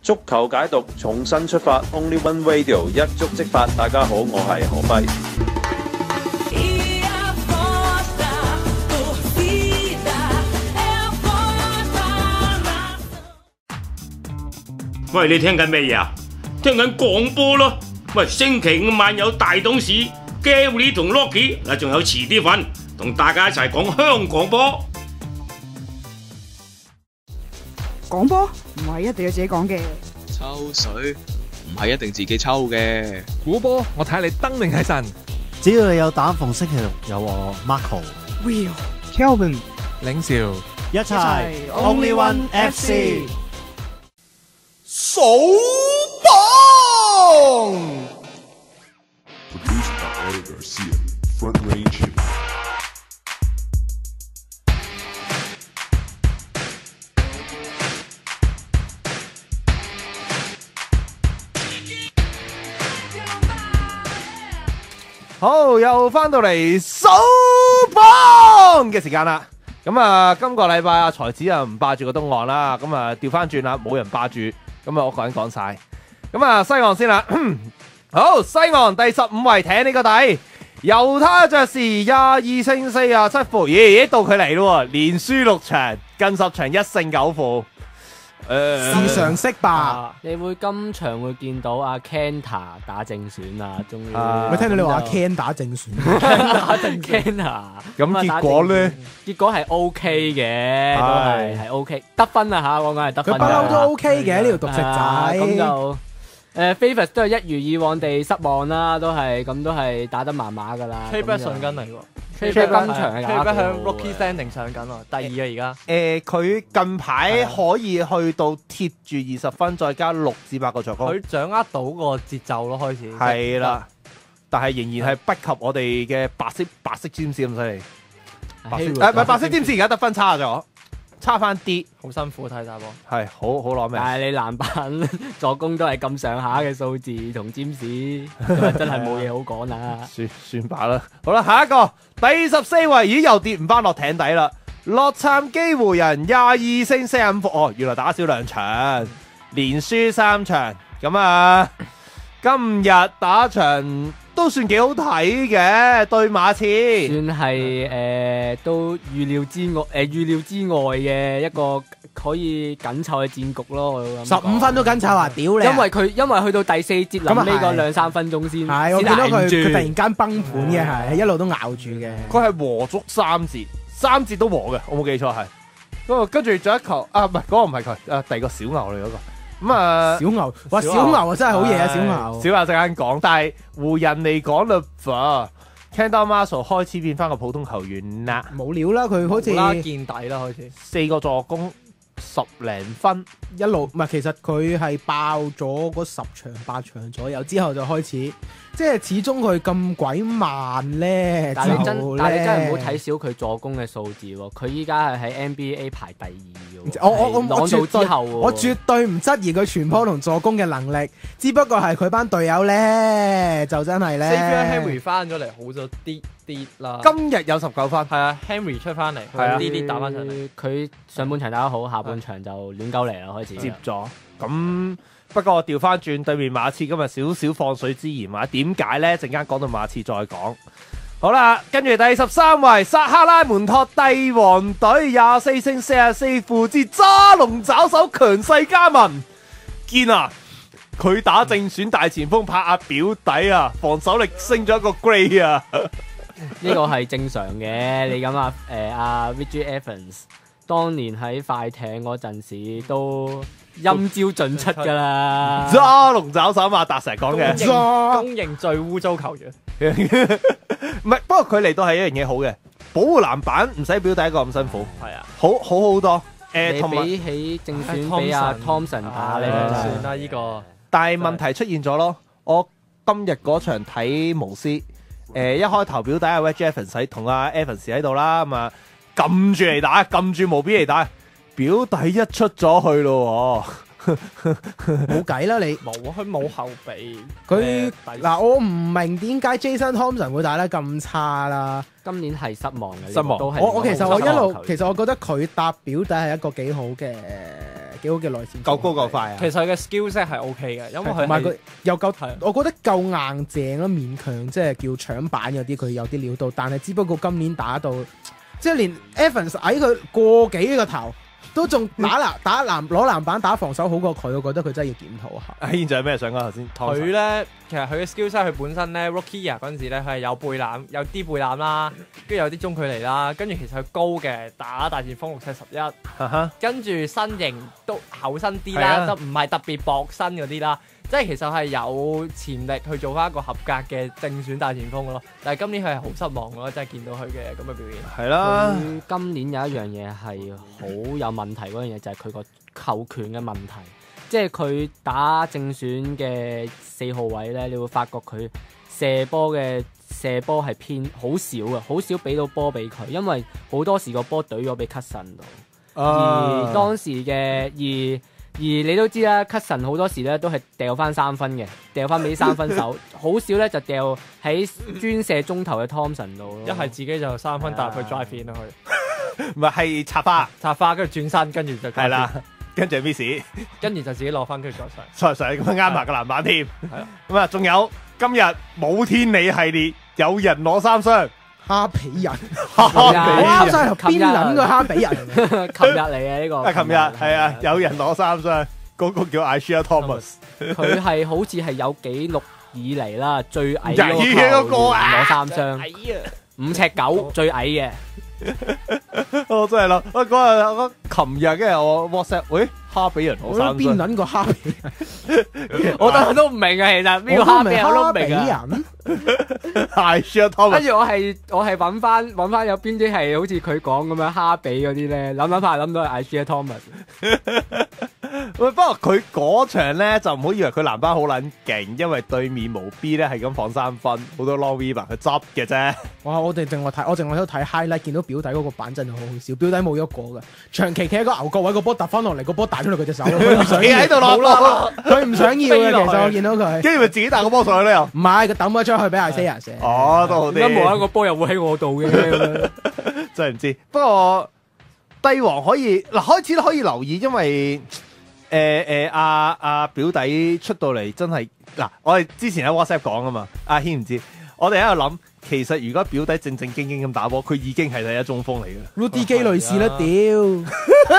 足球解讀重新出發 ，Only One Radio 一觸即發。大家好，我係何輝。 喂，你聽緊咩嘢啊？聽緊廣播咯。喂，星期五晚有大董事 Gary 同 Rocky 嗱，仲有遲啲份，同大家一齊講香港波。 講波唔係一定要自己講嘅， 抽水唔係一定自己抽嘅。 估波我睇下你登定係神， 只要你有膽，逢星期六有我 Will、Kelvin、 領少一齊 Only One FC 數榜。 Produced by Eddie Garcia, Front Range Hip Hop. 好，又翻到嚟數榜嘅時間啦。咁啊，今個禮拜阿才子啊唔霸住個東岸啦，咁啊調翻轉啦，冇人霸住，咁啊我個人講晒。咁啊西岸先啦，好，西岸第15位艇呢個底，猶他爵士22勝47負，咦到佢嚟咯，連輸6場，近10場1勝9負。 是常識吧？ 你會今場會見到阿 Kenta 打正選啊，終於。 我聽到你話阿 Ken 打正選， 打正 Kenta。 咁結果咧？ 結果係 OK 嘅，都係 OK， 得分啊嚇，我講係得分。 佢不嬲都 OK 嘅呢條獨食仔。 咁就Favors 都係一如以往地失望啦，都係打得麻麻噶啦。 吹不上緊嚟喎。 今場係吹不向 Rookie Standing 上緊喎，第2啊而家。佢近排可以去到貼住20分，再加6至8個助攻。 佢掌握到個節奏咯，開始。 係啦，但係仍然係不及我哋嘅白色占士咁犀利。唔係白色占士而家得分差咗，差翻啲， 好辛苦睇打波。 係好攞命。 但係你籃板助攻都係咁上下嘅數字，同占士真係冇嘢好講啦。 算罷啦。好啦，下一個。第14位，咦又跌唔翻落艇底啦！洛杉磯湖人22勝45負，哦，原來打少2場，連輸3場，咁啊，今日打場都算幾好睇嘅，對馬刺， 算係都預料之外嘅一個可以緊湊嘅戰局咯。我 15分都緊湊啊！屌你！ 因為去到第4節臨尾嗰2-3分鐘先， 係我見到佢突然間崩盤嘅，係一路都咬住嘅。 佢係和足3節都和嘅，我冇記錯係。嗰個跟住仲有一球啊，唔係嗰個唔係佢，第二個小牛嚟嗰個。咁啊， 小牛，哇，小牛啊真係好嘢啊！小牛陣間講，但係湖人嚟講啦，Kendall Marshall 開始變翻個普通球員啦， 冇料啦，佢好似見底啦，開始 4個助攻10零分， 一路唔係，其實佢係爆咗嗰10場8場左右之後就開始，即係始終佢咁鬼慢咧。 但係你真係唔好睇少佢助攻嘅數字喎，佢依家係喺 NBA 排第2嘅。 我絕對唔質疑佢傳波同助攻嘅能力，只不過係佢班隊友咧就真係咧。 Henry 翻咗嚟好咗啲啦。 今日有19分， 係啊 ，Henry 出翻嚟，啲打翻上嚟。 佢上半場打得好，下半場就亂鳩嚟啦，開始接咗。咁不過調翻轉對面馬刺今日少少放水之嫌啊？點解咧？陣間講到馬刺再講。好啦，跟住第13位，薩克拉門托帝王隊24勝44負之揸龍爪手強勢加盟，堅啊！佢打正選大前鋒拍阿表弟啊，防守力升咗一個 grade 啊！ 呢個係正常嘅，你咁阿 Reggie Evans 當年喺快艇嗰陣時都陰招盡出噶啦， 揸龍爪手馬達成日講嘅， 公認最污糟球員。 唔係，不過佢嚟到係一樣嘢好嘅，保護籃板唔使表弟一個咁辛苦， 係啊， 好多。 你比起正選俾阿 Thompson 打，你算啦呢個。 但係問題出現咗咯，我今日嗰場睇巫師，一開頭表弟阿 Reggie Evans 同阿 Evans 喺度啦，咁啊撳住嚟打，撳住無邊嚟打，表弟一出咗去咯。 冇計啦，你冇佢冇後備。 佢嗱，我唔明點解 Jason Thompson 會打得咁差啦。 今年係失望嘅， 失望。 我其實我一路其實我覺得佢搭表弟係一個幾好嘅幾好嘅內線， 夠高夠快啊！ 其實佢嘅 skill set 係 OK 嘅，因為佢同埋佢又夠係， 我覺得夠硬淨咯，勉強即係叫搶板嗰啲，佢有啲料到，但係只不過今年打到即係連 Evans 矮佢過幾個頭。都仲攞籃板打防守好過佢，我覺得佢真係要檢討下。 阿軒仲有咩想講頭先？ 佢咧，其實佢嘅 skill set 佢本身咧 rookie year 嗰陣時咧，佢係有背籃，有啲背籃啦，跟住有啲中距離啦，跟住其實佢高嘅，打大前鋒6'11", 跟住身形都厚身啲啦，都唔係特別薄身嗰啲啦。即係其實係有潛力去做翻一個合格嘅正選大前鋒咯，但係今年佢係好失望咯，真係見到佢嘅咁嘅表現。 係啦， 今年有一樣嘢係好有問題嗰樣嘢，就係佢個球權嘅問題。即係佢打正選嘅4號位咧，你會發覺佢射波係偏好少啊，好少俾到波俾佢，因為好多時個波懟咗俾 Cutson 度，而當時嘅而你都知啦，Cutson 好多時咧都係掉翻3分嘅，掉翻俾3分手，好少咧就掉喺專射中投嘅 Thompson 度咯。 一係自己就3分搭去 drive in 落去， 唔係插花，跟住轉身，跟住就係啦，跟住 miss， 跟住就自己攞翻，跟住再上咁樣啱埋個籃板添。咁啊，仲有今日冇天理系列，有人攞3雙。 哈比人，我啱晒頭邊撚個哈比人， 琴日嚟嘅呢個。 琴日係啊，有人攞3雙，嗰個叫 Isaiah Thomas， 佢係好似係有紀錄以嚟啦，最矮嗰個攞3雙，5'9" 最矮嘅。 我真係諗，我嗰日我琴日跟住我 WhatsApp， 喂，哈比人攞3雙， 邊撚個哈比人？ 我都唔明嘅，其實呢個哈比人我都唔明啊。 係Thomas， 跟住我係揾翻有邊啲係好似佢講咁樣哈比嗰啲咧，諗到係 Isaiah Thomas。 喂，不過佢嗰場咧就唔好以為佢籃板好撚勁，因為對面無 B 咧係咁放3分，好多 long rebound 佢執嘅啫。 哇！我淨係喺度睇 highlight，見到表弟嗰個板真係好好笑，表弟冇喐過嘅，長期企喺個牛角位，個波揼翻落嚟，個波彈出嚟佢隻手，佢唔想企喺度落， 佢唔想要嘅。其實我見到佢， 跟住咪自己彈個波上去咧又。唔係，佢抌咗出去俾Isaiah射。 哦，都好啲。 點解冇一個波又會喺我度嘅？ 真係唔知。不過帝王可以嗱開始都可以留意，因為阿表弟出到嚟真係嗱，我哋之前喺 WhatsApp 講啊嘛，阿軒唔知，我哋喺度諗，其實如果表弟正正經經咁打波，佢已經係第一中鋒嚟嘅。 Rudy Gay 類似啦，屌！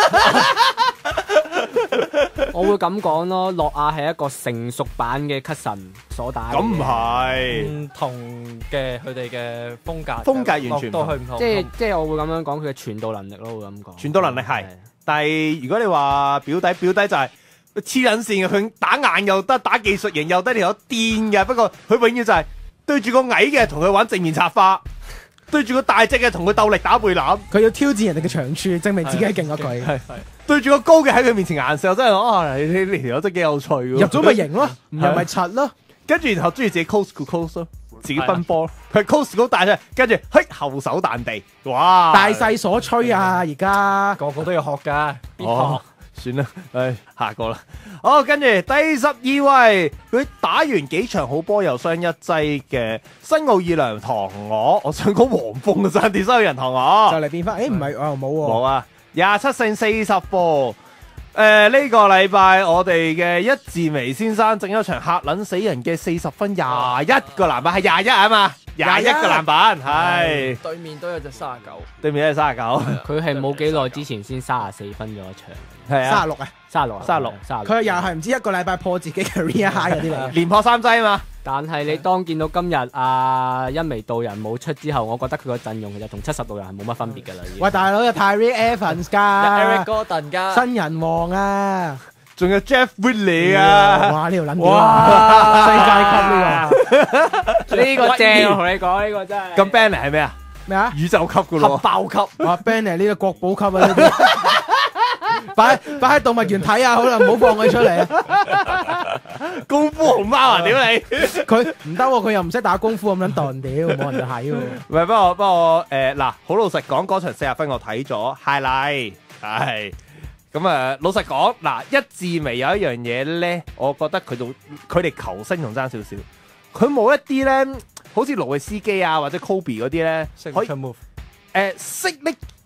我會咁講咯，諾亞係一個成熟版嘅 Cutson 所打嘅。 咁唔係唔同嘅佢哋嘅風格完全都係唔同。 即係我會咁樣講佢嘅傳導能力咯，會咁講。 傳導能力係，但係如果你話表弟就係黐撚線嘅，佢打硬又得，打技術型又得，你有癲嘅。不過佢永遠就係對住個矮嘅同佢玩正面插花，對住個大隻嘅同佢鬥力打背籃。 佢要挑戰人哋嘅長處，證明自己係勁過佢。係對住個高嘅喺佢面前顏射，真係呢條友真係幾有趣喎。 入咗咪型咯，唔入咪柒咯。 跟住然後中意自己 close to close 咯，自己奔波。佢 close 高帶出嚟，跟住嘿後手彈地，哇！ 大勢所趨啊！而家個個都要學㗎，必學。 算啦，下個啦。好，跟住第12位，佢打完幾場好波又傷一劑嘅新奧爾良唐鵝，我想講黃蜂嘅爭啲新奧爾良唐鵝， 就嚟變翻，唔係冇喎， 冇啊，27勝40波。呢個禮拜我哋嘅一字眉先生整咗場嚇撚死人嘅40分21個籃板，係21啊嘛，21個籃板，係對面都有隻39， 對面都係39， 佢係冇幾耐之前先34分咗一場， 係啊 36啊 ，36， 佢又係唔知一個禮拜破自己 career high 嗰啲嚟， 連破3劑啊嘛。 但係你當見到今日一眉道人冇出之後，我覺得佢個陣容其實同70道人係冇乜分別㗎啦。 喂，大佬有 Tyrese Evans 㗎 ，Eric Gordon 㗎， 新人王啊， 仲有 Jeff Whitley 啊！ 哇，呢條撚屌啊！世界級呢個正，我同你講呢個真係。 咁 Banner 係咩啊？ 咩啊？ 宇宙級㗎咯， 爆級！ 哇 Banner 呢個國寶級啊！呢啲擺喺動物園睇下，好啦，唔好放佢出嚟啊！ 功夫熊貓啊！屌你！ 佢唔得喎，佢又唔識打功夫咁樣燉，屌冇人睇喎。 唔係，不過嗱，好老實講，嗰場40分我睇咗 highlight，係咁老實講嗱，一字眉有一樣嘢咧，我覺得佢哋球星仲爭少少，佢冇一啲咧，好似盧維斯基啊或者 Kobe 嗰啲咧，可以識拎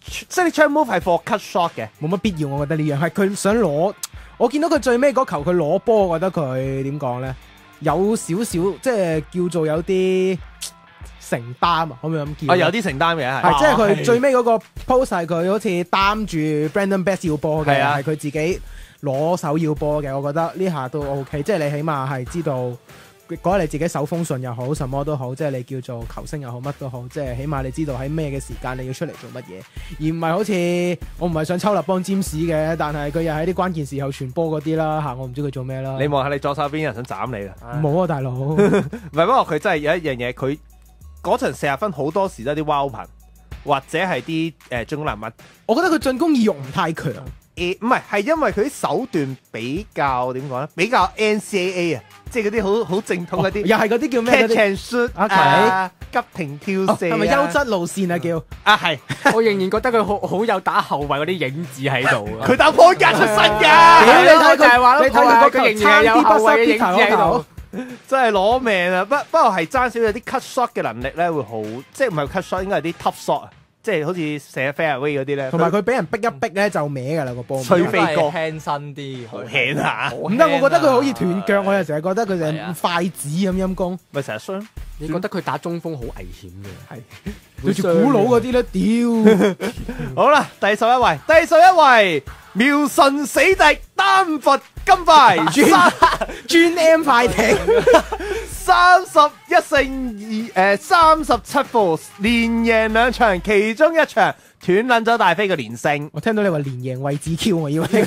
signature move 係 for cut shot 嘅， 冇乜必要，我覺得呢樣係佢想攞。我見到佢最尾嗰球佢攞波，我覺得佢點講咧，有少少即係叫做有啲承擔啊，可唔可以咁叫？ 有啲承擔嘅係，即係佢最尾嗰個 post 係佢好似擔住 Brandon Bass 要波嘅，係佢自己攞手要波嘅。我覺得呢下都 OK， 即係你起碼係知道。嗰日你自己手風順又好，什麼都好，即係你叫做球星又好，乜都好，即係起碼你知道喺咩嘅時間你要出嚟做乜嘢，而唔係好似我唔係想抽立幫占士嘅，但係佢又喺啲關鍵時候傳波嗰啲啦嚇，我唔知佢做咩啦。 你望下你左手邊有人想斬你啦， 冇啊大佬，唔係不過佢真係有一樣嘢，佢嗰場40分好多時都係啲 wild 頻或者係啲進攻難物， 我覺得佢進攻意欲唔太強。 唔係因為佢啲手段比較點講咧，比較 NCAA 啊，即係嗰啲好正統嗰啲， 又係嗰啲叫咩 catch and shoot 急停跳射， 係咪優質路線啊叫？ 係， 我仍然覺得佢好有打後衞嗰啲影子喺度啊！ 佢打波格出身㗎， 你睇就係話咯， 你睇佢佢仍然有後衞嘅影子喺度， 真係攞命啊！不過係爭少有啲 cut shot 嘅能力咧，會好，即係唔係 cut shot，應該係啲 tough shot 啊。即係好似射 fairway 嗰啲咧， 同埋佢俾人逼一逼咧就歪㗎啦個波， 吹飛過輕身啲， 好輕啊！ 唔得，我覺得佢好似斷腳，我又成日覺得佢成筷子咁陰功， 咪成日傷。 你覺得佢打中鋒好危險嘅？ 係對住古佬嗰啲咧，屌！ 好啦，第11位，苗神死敵丹佛金塊， 專 M 快艇。 31勝37負，連贏2場，其中一場斷撚咗大飛嘅連勝。 我聽到你話連贏位置 Q， 我以為你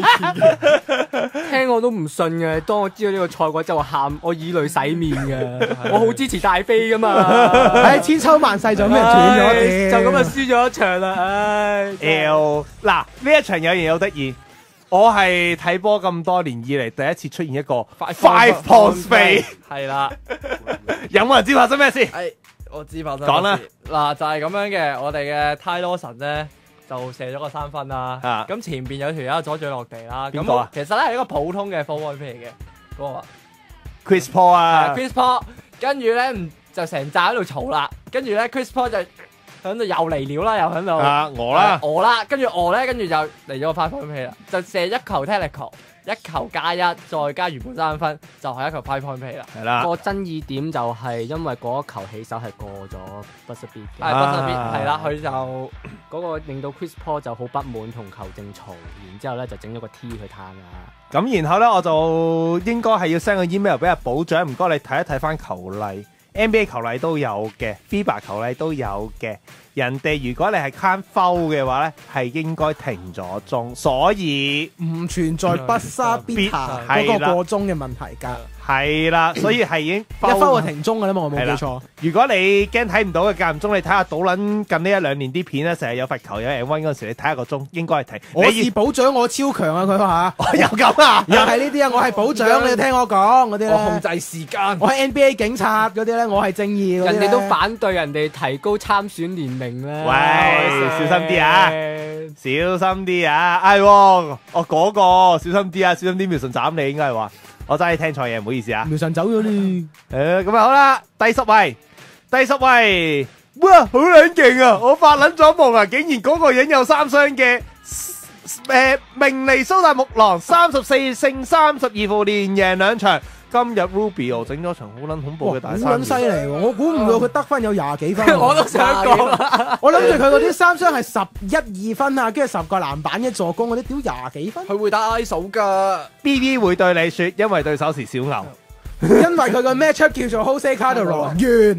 聽我都唔信嘅。當我知道呢個賽果之後，我喊，我以淚洗面嘅。我好支持大飛噶嘛， 唉，千秋萬世就咩斷咗， 就咁啊輸咗一場啦，唉。 嗱呢一場有嘢好得意。我係睇波咁多年以嚟第一次出現一個 five point fade， 係啦，有冇人知發生咩事？ 我知發生。 講啦， 嗱就係咁樣嘅，我哋嘅 Ty Lawson 咧就射咗個3分啦。咁前邊有條友左腳落地啦。 邊個啊？ 其實咧係一個普通嘅 four point fade 嚟嘅，嗰個 Chris Paul 啊 ，Chris Paul， 跟住咧就成扎喺度嘈啦，跟住咧 Chris Paul 就喺度又嚟料啦，又喺度餓啦，跟住就嚟咗個5 point play 啦，就射一球 technical， 1球加1，再加原本3分，就係一球5 point play 啦。 係啦， 個爭議點就係因為嗰一球起手係過咗 buzzer beat 嘅， 係 buzzer beat，係啦，佢就嗰個令到 Chris Paul 就好不滿同球證嘈，然之後咧就整咗個 T 去攤啊。 咁然後咧我就應該係要 send 個 email 俾阿保長，唔該你睇一睇翻球例。NBA 球例都有嘅 ，FIBA 球例都有嘅。人哋如果你係 can't foul 嘅話咧，係應該停咗鐘，所以唔存在不沙必下嗰個過鐘嘅問題㗎。 係啦，所以係已經一 foul 就停鐘㗎啦嘛，我冇記錯。 如果你驚睇唔到嘅間唔中，你睇下賭撚近呢1-2年啲片咧，成日有罰球有 M1 嗰陣時，你睇下個鐘應該係停。 我是保長，我超強啊！佢話我又咁啊， 又係呢啲啊！我係保長，你聽我講嗰啲咧。 我控制時間。 我係 NBA 警察嗰啲咧，我係正義嗰啲咧。 人哋都反對人哋提高參選年齡咧。 喂，小心啲啊！小心啲啊！係喎，我嗰個小心啲啊！小心啲，苗神斬你應該係話。我真係聽錯嘢，唔好意思啊！ 苗神走咗咧。 咁啊好啦，第十位，哇，好撚勁啊！我發撚咗夢啊，竟然嗰個人有3雙嘅明尼蘇達木狼34勝32負，連贏2場。今日 Rubio 整咗場好撚恐怖嘅大三， 好撚犀利喎！我估唔到佢得分有20幾分。 我都想講， 我諗住佢嗰啲3雙係11、2分啊，跟住10個籃板1助攻嗰啲，屌20幾分。 佢會打 ISO 㗎 ，BB 會對你説，因為對手是小牛。 因為佢個 matchup 叫做 Jose Calderon 完。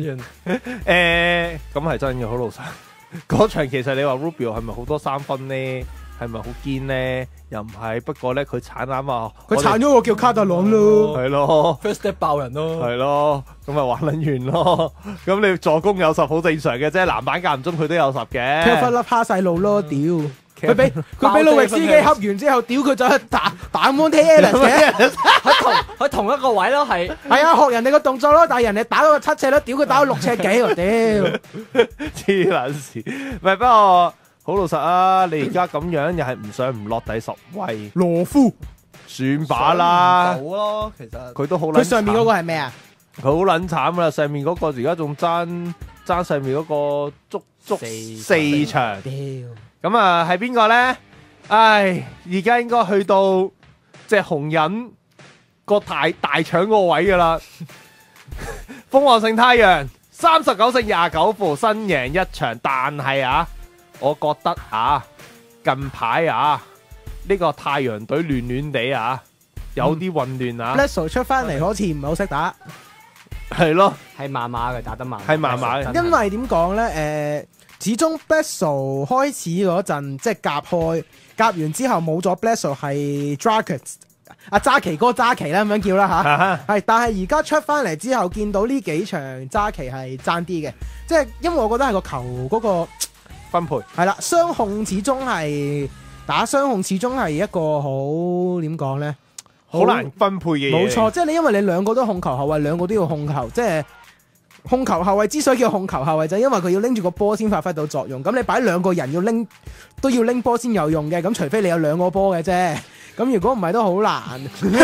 咁係真嘅，好老實。嗰場其實你話 Rubio 係咪好多3分呢？係咪好堅咧？又唔係，不過咧佢鏟啱啊！ 佢鏟咗個叫卡特朗咯， 係咯 ，first step 爆人咯， 係咯，咁咪玩撚完咯。咁你助攻有10好正常嘅啫，籃板間唔中佢都有10嘅。 踢忽粒趴細路咯，屌！佢俾路易斯基恰完之後，屌佢就去打 Monte Ellis 嘅， 喺同一個位咯，係啊，學人哋個動作咯，但係人哋打到個7尺咯，屌佢打到6尺幾喎，屌！ 黐撚線，唔係不過。好老實啊！你而家咁樣又係唔上唔落第10位， 羅夫算把啦。 好咯，其實佢都好撚。 佢上面嗰個係咩啊？ 佢好撚慘啦！上面嗰個而家仲爭上面嗰個足4場。 咁啊係邊個咧？唉，而家應該去到即係紅人個大腸嗰個位噶啦。鳳凰城太陽39勝29負，新贏一場，但係啊，我覺得啊，近排啊呢個太陽隊亂亂地啊，有啲混亂啊。 Bledsoe 出翻嚟好似唔係好識打， 係咯， 係麻麻嘅，打得麻， 係麻麻嘅。 因為點講咧？始終 Bledsoe 開始嗰陣即係夾完之後冇咗 Bledsoe 係 Dragic 阿揸旗哥揸旗啦咁樣叫啦吓，係但係而家出翻嚟之後，見到呢幾場揸旗係爭啲嘅，即係因為我覺得係個球嗰個分配係啦，雙控始終係打雙控，始終係一個好點講咧， 好難分配嘅嘢。 冇錯，即係因為你兩個都控球後衛，兩個都要控球，即係。控球後衛之所以叫控球後衛就係因為佢要拎住個波先發揮到作用，咁你擺兩個人都要拎波先有用嘅，咁除非你有兩個波嘅啫，咁如果唔係都好難。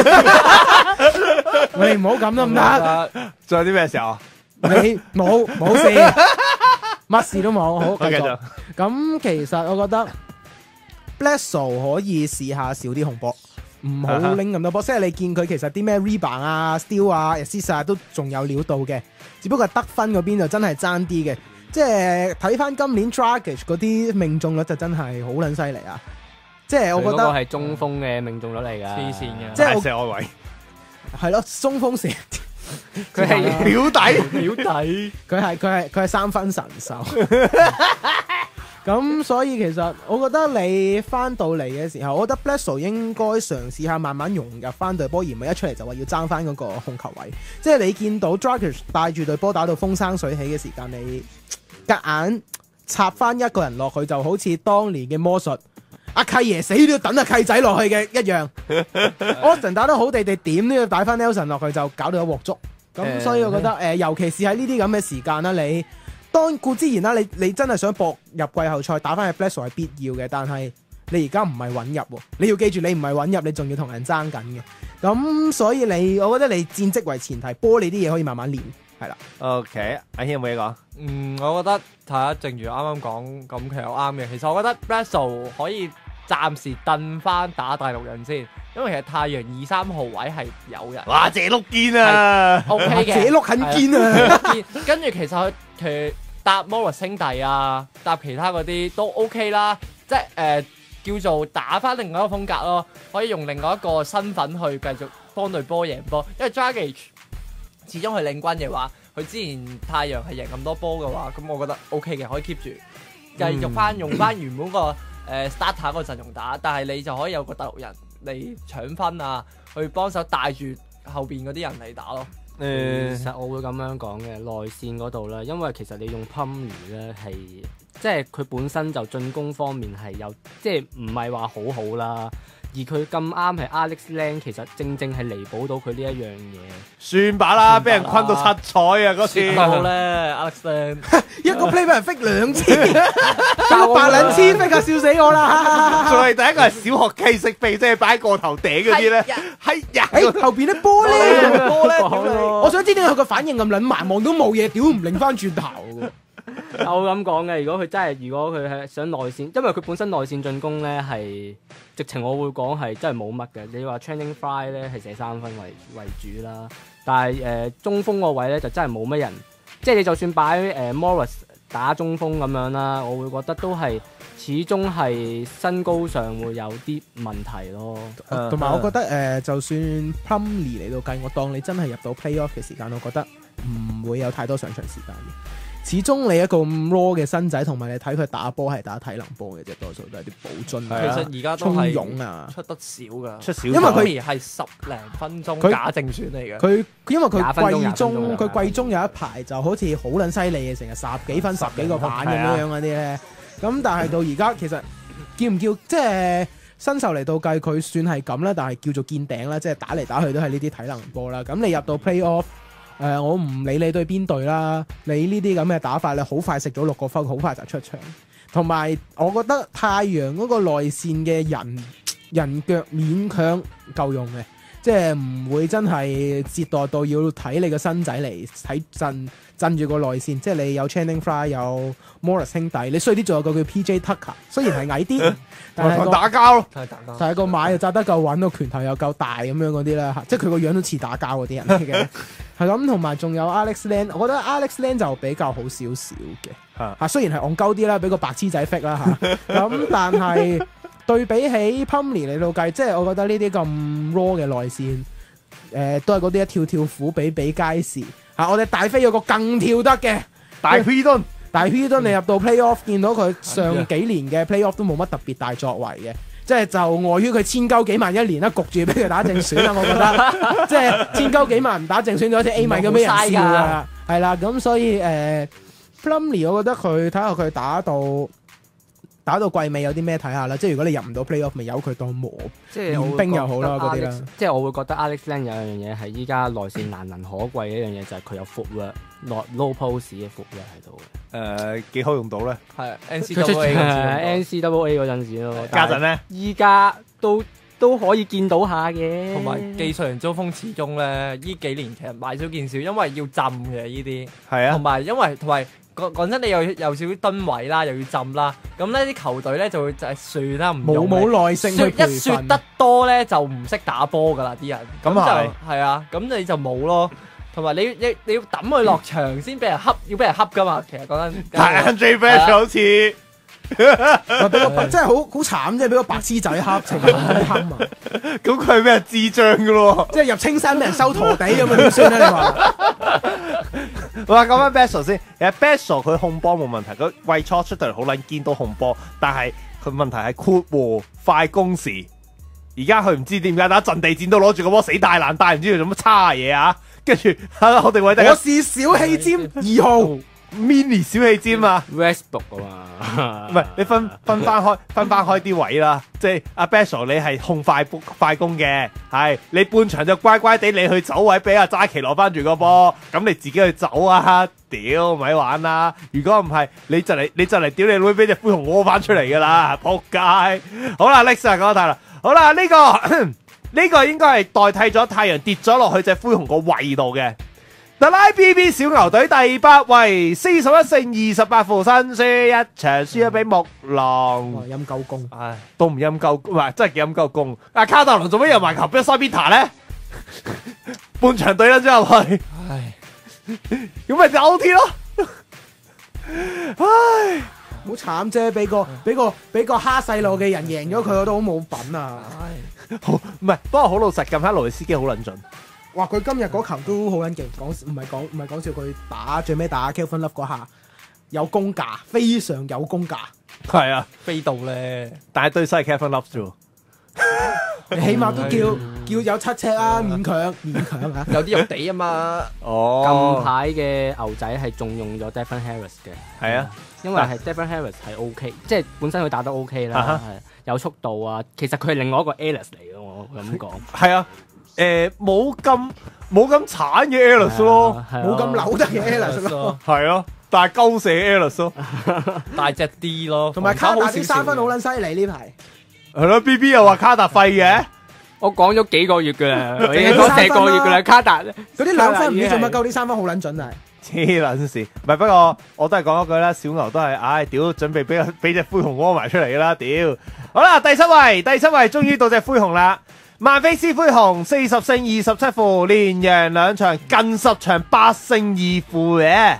你唔好咁都唔得。 仲有啲咩時候？ 你冇事，乜事都冇。好，繼續。咁其實我覺得 Bledsoe 可以試下少啲控波。唔好拎咁多波，即係你見佢其實啲咩 rebound 啊、steal 啊、assist 啊都仲有料到嘅，只不過得分嗰邊就真係爭啲嘅。即係睇翻今年 Dragic 嗰啲命中率就真係好撚犀利啊！即係我覺得係中鋒嘅命中率嚟㗎， 黐線嘅， 即係射外圍係咯，中鋒射佢係表弟， 佢係三分神獸。咁所以其實我覺得你翻到嚟嘅時候，我覺得 Bledsoe 應該嘗試下慢慢融入翻隊波，而唔係一出嚟就話要爭翻嗰個控球位。即係你見到 Dragic 帶住隊波打到風生水起嘅時間，你夾硬插翻一個人落去，就好似當年嘅魔術阿契爺死都要等阿契仔落去嘅一樣。Austin 打得好地地，點都要帶翻 Nelson 落去，就搞到一鑊粥。咁所以我覺得尤其是喺呢啲咁嘅時間啦，你當固之然啦，你真係想搏入季後賽打翻去 Bledsoe 係必要嘅，但係你而家唔係穩入喎，你要記住你唔係穩入，你仲要同人爭緊嘅。咁所以我覺得你戰績為前提，波你啲嘢可以慢慢練，係啦。 OK， 阿軒有冇嘢講？ 我覺得睇下，正如啱啱講咁，其實啱嘅。其實我覺得 Bledsoe 可以暫時燉翻打大陸人先，因為其實太陽2、3號位係有人。 哇！謝碌堅啊 ，OK 嘅， 謝碌很堅啊。 跟住其實佢搭 Morris 兄弟啊，搭其他嗰啲都 OK 啦，即係叫做打翻另外一個風格咯，可以用另外一個身份去繼續幫隊波贏波。因為 Dragic 始終係領軍嘅話，佢之前太陽係贏咁多波嘅話，咁我覺得 OK 嘅，可以 keep 住繼續翻用翻原本個starter 個陣容打，但係你就可以有個大陸人嚟搶分啊，去幫手帶住後邊嗰啲人嚟打咯。 其實我會咁樣講嘅，內線嗰度啦，因為其實你用 Plumlee 咧係，即係佢本身就進攻方面係有，即係唔係話好好啦。而佢咁啱係 Alex Len， 其實正正係彌補到佢呢一樣嘢。 算把啦，俾人昆到七彩啊！嗰次到咧 Alex Len 一個 play 俾人 fake 2次，8兩千 fake 啊，笑死我啦！ 仲係第一個係小學雞食鼻，即係擺個頭頂嗰啲咧。係呀， 後邊啲波咧，我想知點解佢個反應咁撚慢，望到冇嘢，屌唔擰翻轉頭喎。 我咁講嘅，如果佢係想內線，因為佢本身內線進攻咧係直情我會講係真係冇乜嘅。你話 Channing Frye 咧係射3分為主啦，但係中鋒個位咧就真係冇乜人，即係你就算擺Morris 打中鋒咁樣啦，我會覺得都係始終係身高上會有啲問題咯。 同埋我覺得就算 Plumlee 嚟到計，我當你真係入到 playoff 嘅時間，我覺得唔會有太多上場時間嘅。始終你一個咁 raw 嘅身仔，同埋你睇佢打波係打體能波嘅啫，多數都係啲補樽。 其實而家都係衝湧啊，出得少㗎， 出少。 因為佢係10零分鐘假正選嚟嘅。 佢因為佢季中有一排就好似好撚犀利嘅，成日10幾分、10幾個板咁樣嗰啲咧。咁但係到而家其實叫唔叫即係新秀嚟到計，佢算係咁啦，但係叫做見頂啦，即係打嚟打去都係呢啲體能波啦。咁你入到 playoff。我唔理你對邊隊啦，你呢啲咁嘅打法咧，好快食咗6個分，好快就出場。同埋我覺得太陽嗰個內線嘅人腳勉強夠用嘅， 即係唔會真係折墮到要睇你個新仔嚟睇震住個內線，即係你有 Channing Frye 有 Morris 兄弟，你衰啲仲有個叫 PJ Tucker， 雖然係矮啲，但係打交咯， 但係個馬又紮得夠穩，個拳頭又夠大咁樣嗰啲啦，即係佢個樣都似打交嗰啲人嚟嘅，係咁，同埋仲有 Alex Len， 我覺得 Alex Len 就比較好少少嘅，嚇雖然係戇鳩啲啦，俾個白痴仔 fit 啦嚇，咁但係對比起 Plumlee 嚟到計，即係我覺得呢啲咁 raw 嘅內線，都係嗰啲一跳虎比皆是。我哋大飛有個更跳得嘅大 P 敦， 你入到 playoff 見到佢上幾年嘅 playoff 都冇乜特別大作為嘅，即係就礙於佢千鳩幾萬一年啦，焗住俾佢打正選啦，我覺得即係千鳩幾萬唔打正選就好似 A 米咁俾人笑啦，係啦，咁所以Plumlee 我覺得佢睇下佢打到季尾有啲咩睇下啦，即係如果你入唔到 playoff 咪由佢當磨練兵又好啦嗰啲啦。 即係我會覺得 Alex Len 有樣嘢係依家內線難能可貴嘅一樣嘢，就係佢有 footwork，low post 嘅 footwork 喺度嘅。 幾好用到咧？ 係 NCAA 嗰陣時咯。 家陣咧， 依家都可以見到下嘅。 同埋技術型中鋒始終咧，呢幾年其實買少見少，因為要浸嘅呢啲。係啊。同埋講真，你又有少少噸位啦，又要浸啦，咁呢啲球隊咧就會就係算啦，唔用冇耐性去培訓， 一説得多咧就唔識打波噶啦啲人，咁就係啊，咁你就冇咯。同埋你要抌佢落場先俾人恰，要俾人恰噶嘛。其實講緊係 Andre Best 好似。 俾個真係好慘，即係俾個白痴仔恰，情何以堪啊！ 咁佢係咩智障噶咯？ 即係入青山俾人收陀地咁啊？點算咧？你話？ 哇！講翻 Bessel 先，其實 Bessel 佢控波冇問題，佢季初出到嚟好撚堅都控波，但係佢問題係括弧快攻時。而家佢唔知點解打陣地戰都攞住個波死大爛帶，唔知佢做乜差嘢啊！跟住我哋為大家， 我是小氣尖2號。 mini 小氣尖啊 ，Westbrook 啊嘛， 唔係你分翻開啲位啦，即係阿 Bessel 你係控快攻嘅，係你半場就乖乖地你去走位俾阿扎奇攞翻住個波，咁你自己去走啊，屌咪玩啦！如果唔係你就嚟屌你會俾隻灰熊屙翻出嚟噶啦，仆街！好啦 ，Next 啊講得太啦，好啦呢個應該係代替咗太陽跌咗落去隻灰熊個位度嘅。特拉 BB 小牛隊第8位，41勝28負，新輸一場，輸咗俾木狼。 陰鳩公， 唉，都唔陰鳩，唔係真係幾陰鳩公。阿卡特龍做乜入埋球俾塞比塔咧？半場隊咗之後去，唉，咁咪就 OT 咯。唉， 好慘啫，俾個蝦細路嘅人贏咗佢，我都好冇品啊！唉， 好唔係，不過好老實，近排羅斯基好撚準。 哇！佢今日嗰球都好撚勁，唔係講笑，佢最尾打 Kelvin Love 嗰下有功架，非常有功架。 係啊， 飛到咧， 但係對手係 Kelvin Love 啫。 你起碼都叫有7尺啊，勉強啊， 有啲肉地啊嘛。 哦，近排嘅牛仔係重用咗 Devin Harris 嘅。 係啊， 因為係 Devin Harris 係 OK， 即係本身佢打得 OK 啦，係有速度啊。其實佢係另外一個 Ellis 嚟嘅，我咁講。 係啊。冇咁慘嘅 Ellis 咯， 冇咁扭得嘅 Ellis 咯， 係啊，但係鳩射 Ellis 咯， 大隻啲咯， 同埋卡達啲3分好撚犀利呢排， 係咯 ，BB 又話卡達廢嘅， 我講咗幾個月噶啦，我已經講4個月噶啦，卡達嗰啲2分唔知做乜鳩啲3分好撚準啊， 黐撚線，唔係不過我都係講一句啦，小牛都係，屌準備俾隻灰熊屙埋出嚟噶啦，屌，好啦，第7位終於到隻灰熊啦。曼菲斯灰熊40勝27負，連贏2場，近10場8勝2負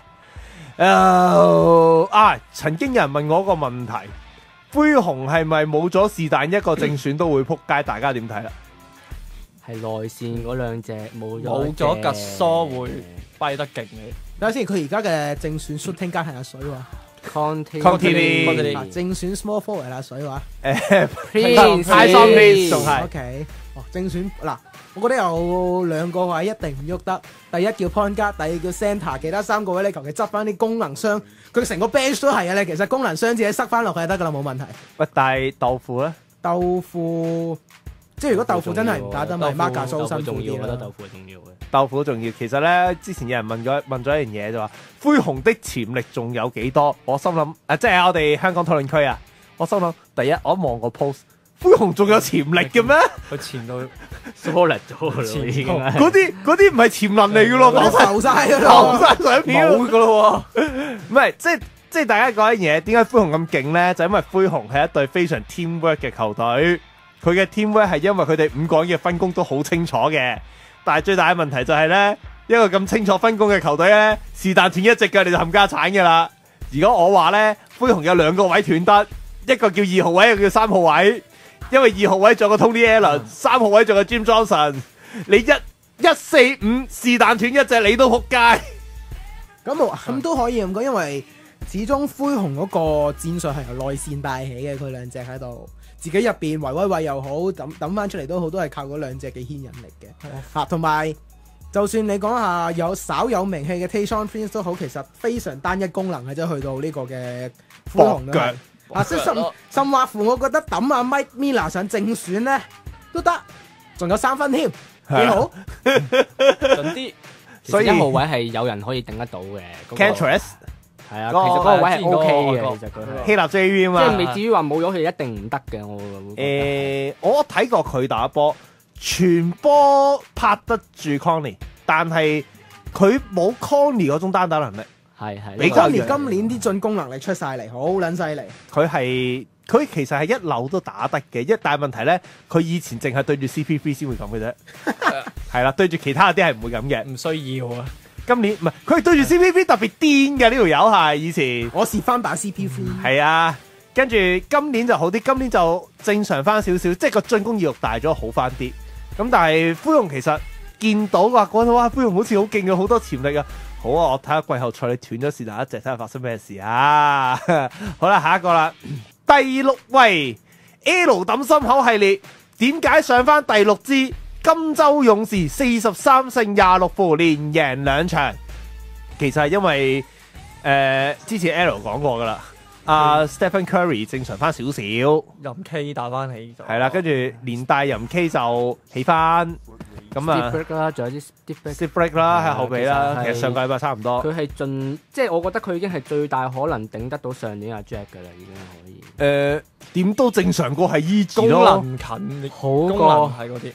嘅。曾經有人問我一個問題，灰熊係咪冇咗是但一個正選都會撲街？大家點睇啦？ 係內線嗰兩隻冇咗格蘇會跛得勁嘅。 等下先，佢而家嘅正選 shooting guard係阿水話。 Continue 正選 small forward 阿水話。 Prince 仲係 OK。正選嗱，我覺得有2個位一定唔喐得。第一叫 point guard，第二叫 center， 其他3個位你求其執翻啲功能箱，佢成個 bench 都係啊！你其實功能箱自己塞翻落去就得噶啦，冇問題。 喂，但係豆腐咧？ 豆腐即係如果豆腐真係唔打得，咪 Marc Gasol辛苦啲啦。 我覺得豆腐係重要嘅。 豆腐重要，其實咧之前有人問咗一樣嘢就話，灰熊的潛力仲有幾多？我心諗即係我哋香港討論區啊，我心諗第一我一望個 post。 灰熊仲有潛力嘅咩？ 佢潛到 solid 咗噶啦，已經係嗰啲唔係潛能嚟嘅咯， 嗰啲浮晒㗎啦， 浮晒上票冇噶咯唔係，即係大家講一樣嘢，點解灰熊咁勁咧？就因為灰熊係一隊非常 teamwork 嘅球隊，佢嘅 teamwork 係因為佢哋5個人嘅分工都好清楚嘅。但係最大嘅問題就係咧，一個咁清楚分工嘅球隊咧，是但斷一隻腳你就冚家鏟㗎啦。如果我話咧，灰熊有2個位斷得，一個叫2號位，一個叫3號位。因為2號位仲有個 Tony Allen，3號位仲有 Jim Johnson， 你1-4-5是但斷一隻你都仆街。 咁都可以咁講，因為始終灰熊嗰個戰術係由內線帶起嘅，佢兩隻喺度，自己入邊維維又好，抌翻出嚟都好，都係靠嗰兩隻嘅牽引力嘅。嚇，同埋就算你講下有稍有名氣嘅 Tayshaun Prince 都好，其實非常單一功能嘅啫，去到呢個嘅灰熊腳。 甚或乎，我覺得抌阿 Mike Miller 上正選咧都得，仲有3分添，幾好， 準啲。 所以1號位係有人可以頂得到嘅。 Cantress 係啊，其實嗰個位係 OK 嘅，其實佢係希臘 JV 啊嘛， 即係未至於話冇咗佢一定唔得嘅。 我睇過佢打波，傳波拍得住 Conley， 但係佢冇 Conley 嗰種單打能力。 係比較今年啲進攻能力出晒嚟，好撚犀利。 佢其實係一流都打得嘅，但係問題咧，佢以前淨係對住 CP3 先會咁嘅啫。係啦，對住其他啲係唔會咁嘅。 唔需要啊！ 今年唔係佢對住 CP3 特別癲嘅呢條友係以前。 我試翻版 CP3。 係啊，跟住今年就好啲，今年就正常翻少少，即係個進攻意欲大咗，好翻啲。咁但係灰熊其實見到話講到哇，灰熊好似好勁嘅，好多潛力啊！好啊，我睇下季後賽你斷咗是但一隻，睇下發生咩事啊！好啦，下一個啦，第6位 L 抌心口系列，點解上翻第6支？金州勇士43勝26負，連贏2場。其實係因為之前 L 講過噶啦，Stephen Curry 正常翻少少， 任 K 打翻起咗， 係啦，跟住連帶任 K 就起翻。咁啊 break 啦，仲有啲 step break 啦，喺後備啦，其實上個禮拜差唔多。 佢係即係我覺得佢已經係最大可能頂得到上年阿 Jack 噶啦，已經可以。 點都正常過係 Easy 咯， 功能近， 好過係嗰啲。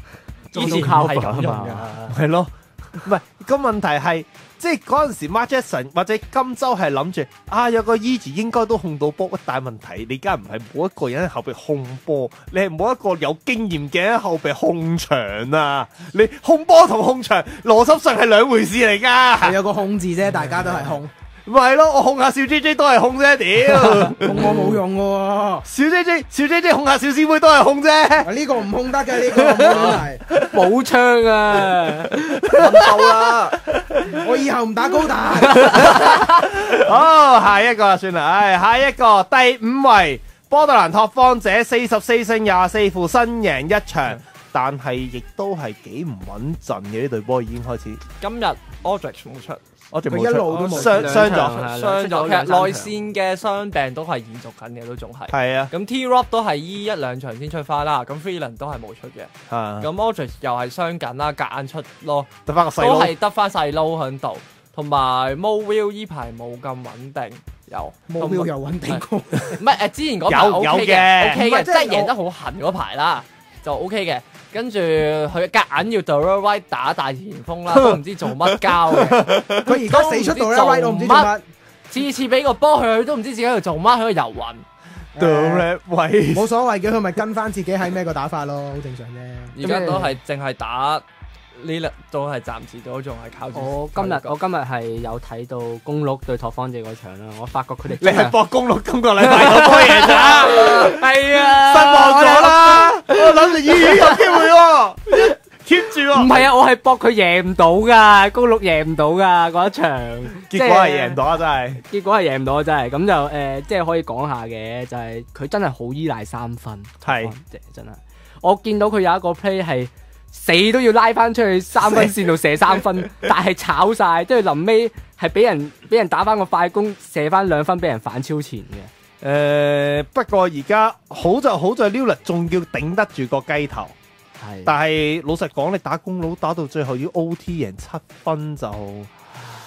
Easy 靠係咁啊嘛， 係咯，唔係個問題係，即係嗰陣時 Mark Jackson 或者金州係諗住有個 Easy 應該都控到波，但係問題你而家唔係冇一個人喺後備控波，你係冇一個有經驗嘅喺後備控場啊！你控波同控場邏輯上係兩回事嚟㗎， 係有個控字啫，大家都係控。 唔係咯，我控下小 JJ 都係控啫，屌！ 控我冇用喎， 小 JJ 控下小師妹都係控啫。呢個唔控得嘅，呢個係冇槍啊， 諗到啦，我以後唔打高達。 好，下一個算啦，下一個第5位波特蘭拓荒者44勝24負，新贏1場，但係亦都係幾唔穩陣嘅呢隊波已經開始。 今日 Aldridge 冇出。 佢一路都冇傷咗， 其實內線嘅傷病都係延續緊嘅，都仲係。係啊，咁 T-Rob 都係依1-2場先出翻啦，咁 Freeland 都係冇出嘅。咁 Aldridge 又係傷緊啦，夾硬出咯， 得翻個細都係得翻細撈喺度，同埋 Mo Will 依排冇咁穩定，有 Mo Will 又穩定過， 唔係之前嗰排 OK 嘅，OK 嘅，即係贏得好痕嗰排啦，就 OK 嘅。跟住佢夾硬要 Dorian White 打大前鋒啦，都唔知做乜交嘅。 佢而家死出 Dorian White，我唔知做乜。 次次俾個波佢都唔知自己喺度做乜，喺度遊魂。 Dorian White 冇所謂嘅，佢咪跟翻自己喺咩個打法咯，好正常啫。 而家都係淨係打呢粒，都係暫時都仲係靠住。 我今日係有睇到公鹿對拓荒者嗰場啦，我發覺佢哋你係博公鹿今個禮拜有波贏咋？ 係啊， 失望咗啦！我諗住有機會喎，keep 住喎。 唔係啊，我係博佢贏唔到噶，公鹿贏唔到噶嗰一場。 結果係贏唔到啊！真係。 結果係贏唔到啊！真係。咁就即係可以講下嘅，就係佢真係好依賴3分。 係， 真係。我見到佢有一個 play 係死都要拉翻出去3分線度射3分，但係炒晒，即係臨尾係俾人打翻個快攻，射翻2分，俾人反超前嘅。 不過而家好就好在 Lillard 仲要頂得住個雞頭，但係老實講，你打公鹿打到最後要 OT 贏7分就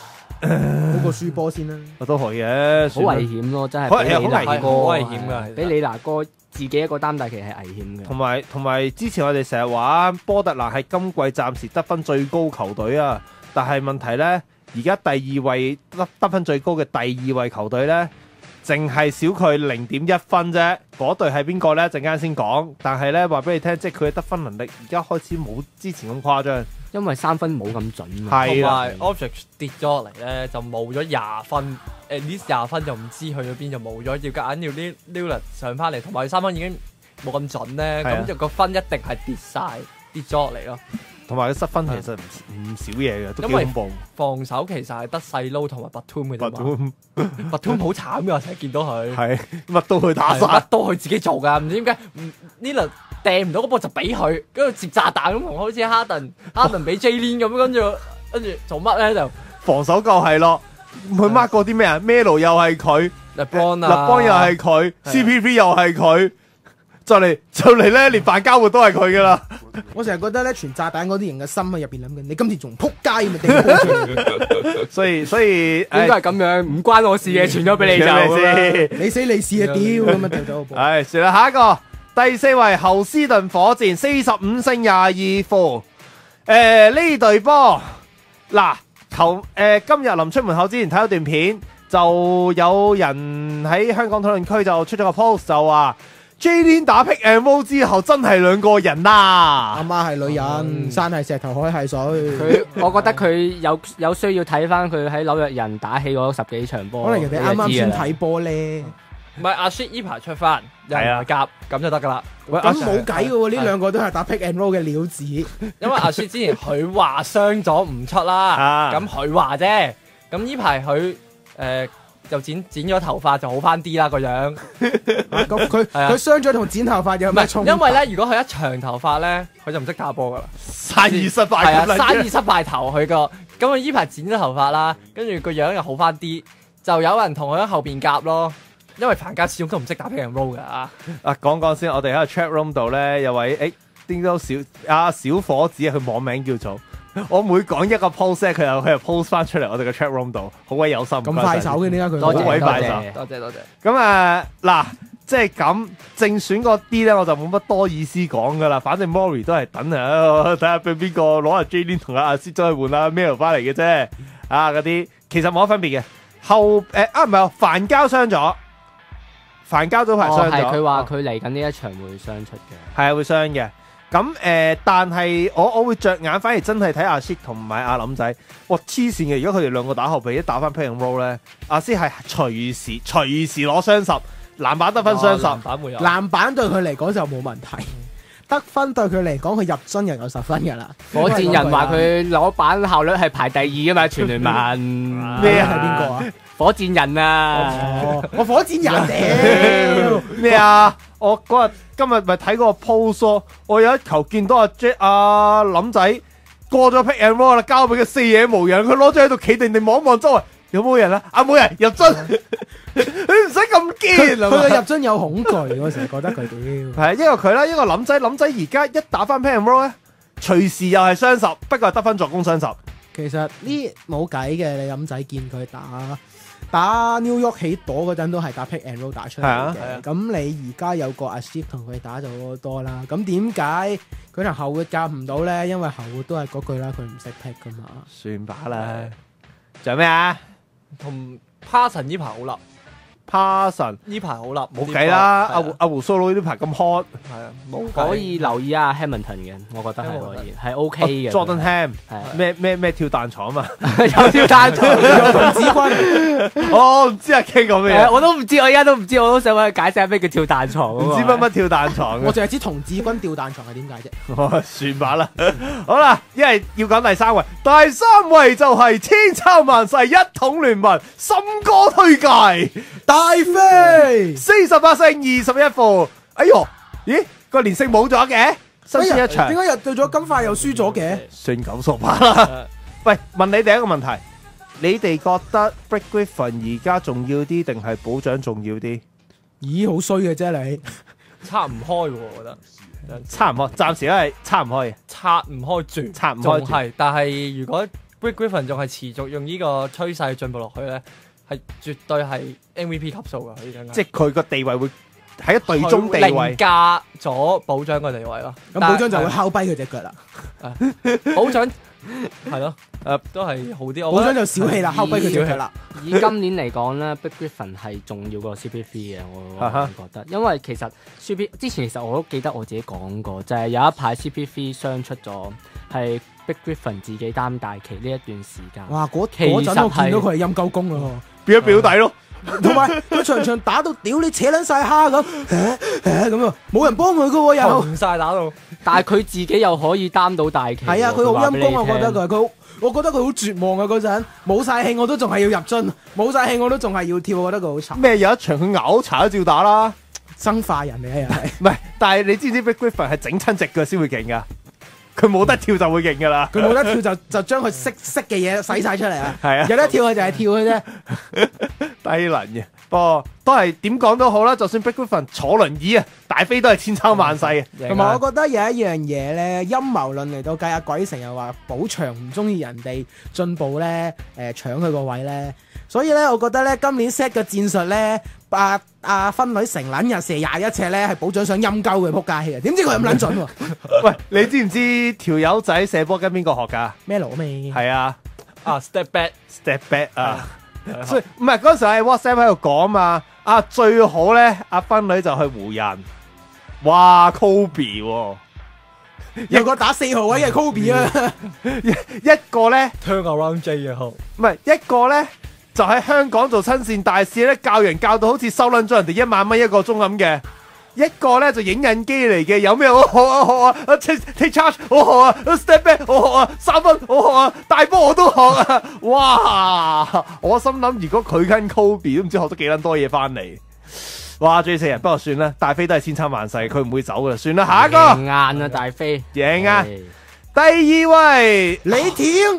好過輸波先啦。 我都可以嘅， 好危險咯，真係好俾李娜哥， 好危險㗎俾李娜哥自己一個擔大旗係危險嘅。 同埋之前我哋成日話波特蘭係今季暫時得分最高球隊啊，但係問題呢，而家第二位得分最高嘅第二位球隊呢，淨係少佢0.1分啫。嗰隊係邊個呢？陣間先講。但係呢，話俾你聽，即係佢嘅得分能力而家開始冇之前咁誇張。 因為3分冇咁準啊， 係同埋 object 跌咗落嚟咧，就冇咗20分，at least 20分就唔知去咗邊就冇咗，要夾硬要啲 Lillard 上翻嚟，同埋3分已經冇咁準咧，咁就個分一定係跌咗落嚟咯。 同埋佢失分其實唔少嘢嘅，都幾因為恐怖。 防守其實係得細撈同埋 Batum 嘅啫嘛。Batum 好慘㗎，成日見到佢係乜都去打晒， 乜都佢自己做㗎，唔知點解Lillard掟唔到嗰波就俾佢，跟住接炸彈咁，同好似哈登俾 Jalen 咁，跟住做乜咧就防守夠係咯。佢 mark 過啲咩啊？Melo 又係佢 ，LeBron 又係佢，CP3 又係佢，就嚟咧，連范交活都係佢噶啦。 我成日覺得咧，傳炸彈嗰啲人嘅心喺入邊諗緊，你今次仲撲街咪掟波出嚟。 所以應該係咁樣，唔關我事嘅，傳咗俾你就先。 你死你試啊屌咁啊掉咗個波。 唉，算啦，下一個第4位侯斯頓火箭45勝22負。呢隊波嗱今日臨出門口之前睇咗段片，就有人喺香港討論區就出咗個 post 就話 Jalen 打 pick and roll 之後真係兩個人啦。 阿媽係女人，山係石頭，海係水。 我覺得佢有需要睇翻佢喺紐約人打起嗰10幾場波。 可能人哋啱啱先睇波咧。 唔係阿 Shit 依排出翻，有人夾咁就得噶啦。 咁冇計嘅喎，呢兩個都係打 pick and roll 嘅料子。 因為阿 Shit 之前佢話傷咗唔出啦，咁佢話啫。咁呢排佢就剪咗頭髮就好翻啲啦個樣。 咁佢傷咗同剪頭髮有咩衝突？ 因為咧，如果佢一長頭髮咧，佢就唔識打波噶啦。 生意失敗係啊，生意失敗頭佢個。咁佢呢排剪咗頭髮啦，跟住個樣又好翻啲，就有人同佢喺後邊夾咯。因為范家始終都唔識打 pick and roll 㗎啊！ 講先，我哋喺個 chat room 度咧有位點都小伙子佢網名叫做我每講一個 post 佢又 post 翻出嚟我哋嘅 chat room 度，好鬼有心。 咁快手嘅點解佢？ 好鬼快手， 多謝。 咁嗱，即係咁正選嗰啲咧，我就冇乜多意思講噶啦。反正 Mori 都係等睇下俾邊個攞阿 Jalen 同阿 Sid 再換阿 Melo 翻嚟嘅啫。嗰啲其實冇乜分別嘅。後唔係范交傷咗。范交都係傷咗， 係佢話佢嚟緊呢一場會傷出嘅， 係會傷嘅。咁但係我會着眼，反而真係睇阿 Shit 同埋阿林仔。哇，黐線嘅！如果佢哋兩個打後備，一打翻 pick and roll 咧，阿 Shit 係隨時攞雙10，籃板得分雙10， 籃板對佢嚟講就冇問題。得分對佢嚟講，佢入樽又有10分㗎啦。 火箭人話佢攞板效率係排第2㗎嘛，全聯盟咩係邊個啊？ 火箭人啊！ 我火箭人屌咩啊？我今日咪睇嗰個 post，我有一球見到阿林仔過咗 pick and roll 啦，交俾佢4野無人，佢攞咗喺度企定定望一望周圍，有冇人啊？冇人入樽，你唔使咁堅。 佢個入樽有恐懼，我成日覺得佢屌。 係一個佢啦，一個林仔而家一打翻 pick and roll 咧，隨時又係雙10，不過係得分助攻雙10。 其實呢冇計嘅，你林仔見佢打 New York 起朵嗰陣都係打 pick and roll 打出嚟嘅，咁你而家有個阿 Ship 同佢打就好多啦。咁點解佢同後活夾唔到咧？因為後活都係嗰句啦，佢唔識 pick 噶嘛。 算把啦。仲有咩啊？ 同 Parson 呢排好立 ，Parson 呢排好立， 冇計啦。阿胡蘇佬呢排咁 hot， 係啊，冇可以留意下 Hamilton 嘅，我覺得係可以，係 OK 嘅。 Jordan Ham 咩跳彈床啊嘛， 有跳彈床， 有童子軍。 我唔知阿 King 講咩， 我都唔知，我而家都唔知，我都想揾佢解釋下咩叫跳彈床。 唔知乜跳彈床。 我淨係知童子軍吊彈床係點解啫。算吧啦。好啦，因為要講第3位，第3位就係千秋萬世一統聯盟森哥推介大飛 48勝21負。哎喲，咦個連勝冇咗嘅，新鮮一場。 點解又對咗金塊又輸咗嘅？ 算9數8啦。喂，問你哋一個問題，你哋覺得 Blake Griffin 而家重要啲定係保長重要啲？ 咦，好衰嘅啫你， 拆唔開喎，我覺得拆唔開，暫時都係拆唔開嘅， 拆唔開住， 拆唔開住。 係，但係如果 Blake Griffin 仲係持續用呢個趨勢進步落去咧，係絕對係 MVP 級數㗎，佢而家。 即係佢個地位會喺一隊中地位， 凌駕咗保長個地位咯。 咁保長就會敲跛佢隻腳啦。 保長係咯，都係好啲。 保長就小氣啦，敲跛佢隻腳啦。 以今年嚟講咧，Blake Griffin 係重要過 CP3 嘅，我覺得，因為其實 CP 之前其實我都記得我自己講過，就係有一排 CP3 傷出咗，係 Blake Griffin 自己擔大旗呢一段時間。 哇！嗰陣我見到佢係陰鳩公啊， 變咗表弟咯。 同埋佢場場打到屌你扯撚晒蝦咁，咁啊冇人幫佢噶喎又， 紅晒打到， 但係佢自己又可以擔到大旗。 係啊，佢好陰功啊，我覺得我覺得佢好絕望啊嗰陣，冇晒氣我都仲係要入樽，冇晒氣我都仲係要跳，我覺得佢好慘。 咩有一場佢咬柴都照打啦， 生化人嚟啊又係。 唔係，但係你知唔知 Blake Griffin 係整親隻腳先會勁噶？佢冇得跳就會勁噶啦， 佢冇得跳就將佢識嘅嘢洗晒出嚟啊！ 係啊， 有得跳佢就係跳嘅啫， 低能嘅。不過都係點講都好啦，就算 Blake Griffin 坐輪椅啊，大飛都係千秋萬世嘅。 同埋我覺得有一樣嘢咧，陰謀論嚟到計，阿鬼成日話補償唔中意人哋進步咧，搶佢個位咧，所以咧我覺得咧今年 set 嘅戰術咧。阿分女成撚日射21尺咧，係保長想陰鳩佢撲街嘅，點知佢咁撚準喎？ 喂，你知唔知條友仔射波跟邊個學㗎？ 咩佬咩？ 係啊 ，step back 啊！所以唔係嗰陣時喺 WhatsApp 喺度講嘛，最好咧，阿分女就去湖人，哇 Kobe 喎， 有個打4號位嘅 Kobe 啊， 一個咧 turn around J 啊， 唔係一個咧。就喺香港做親善大使咧，教人教到好似收撚咗人哋1萬蚊一個鐘咁嘅。一個咧就影印機嚟嘅，有咩好學啊學啊 take charge 好學啊 step back 好學啊3分好學啊大波我都學啊！哇！我心諗如果佢跟 Kobe 都唔知學咗幾撚多嘢翻嚟。哇！最死人，不過算啦，大飛都係千秋萬世，佢唔會走噶，算啦，下一個贏硬啊大飛， 贏啊！第二位李天。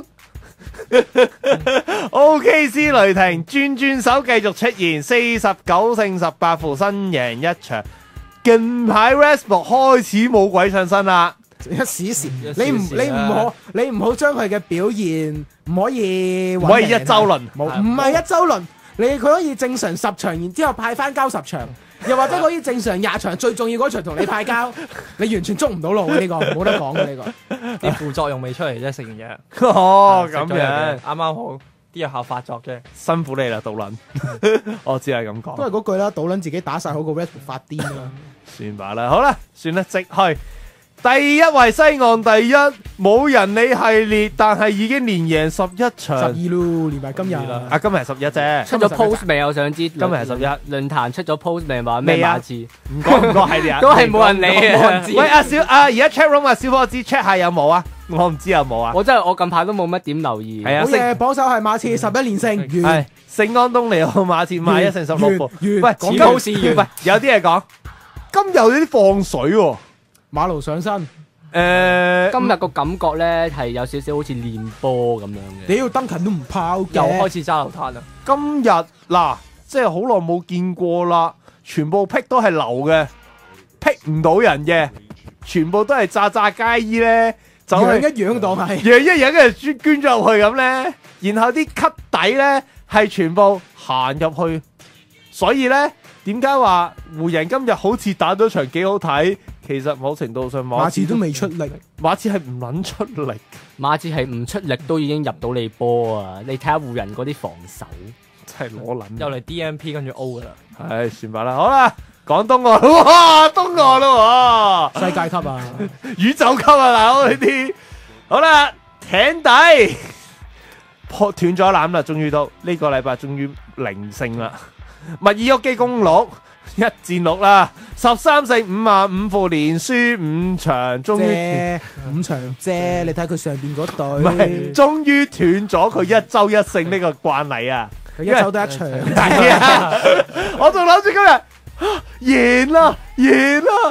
OKC 雷霆轉手繼續出現49勝18負新贏一場，近排 Westbrook 開始冇鬼上身啦， 一時時你唔好將佢嘅表現唔可以一周輪， 唔係一周輪，佢可以正常10場，然之後派翻交10場，又或者可以正常20場，最重要嗰場同你派交，你完全捉唔到路呢個，冇得講嘅呢個， 啲副作用未出嚟啫，食完藥。 哦，咁樣， 啱啱好啲藥效發作啫， 辛苦你啦，杜倫，我只係咁講。 都係嗰句啦，杜倫自己打晒好過 Westbrook 發癲啦。 算吧啦，好啦，算啦，直去。第一位西岸第一，冇人理系列，但係已經連贏11場 ，12咯，連埋今日。 今日係11啫。 出咗 post 未？我想知。今日係11。 論壇出咗 post 未？話咩馬刺？ 唔講系列啊。 都係冇人理嘅。 喂，而家 chat room 小伙子 check 下有冇啊？我唔知有冇啊。 我近排都冇乜點留意。 係啊。 好嘢，榜首係馬刺11連勝。 係聖安東尼奧馬刺51勝16負。喂， 講高士完。 喂，有啲嘢講。今日有啲放水喎。 馬路上身， 今日個感覺咧係有少少好似練波咁樣嘅。 屌登勤都唔拋， 又開始揸流灘啦。 今日嗱，即係好耐冇見過啦，全部 pick 都係流嘅，pick 唔到人嘅，全部都係炸街衣咧，就養一養當係養一養跟住捐咗入去咁咧，然後啲級底咧係全部行入去，所以咧點解話湖人今日好似打咗場幾好睇？其實某程度上馬刺都未出力， 馬刺係唔撚出力， 馬刺係唔出力都已經入到你波啊！你睇下湖人嗰啲防守， 真係攞撚又嚟 DMP 跟住 O 噶啦， 係算吧啦。好啦，講東岸，哇，東岸咯， 世界級啊， 宇宙級啊，大佬呢啲。好啦，艇底破斷咗纜啦，終於到呢個禮拜終於零勝啦，密爾沃基公鹿。1戰6啦，13勝55負，連輸5場，終於 5場啫。你睇佢上邊嗰隊， 唔係，終於斷咗佢1周1勝呢個慣例啊！ 佢1周得1場， 係啊！我仲諗住今日贏啦，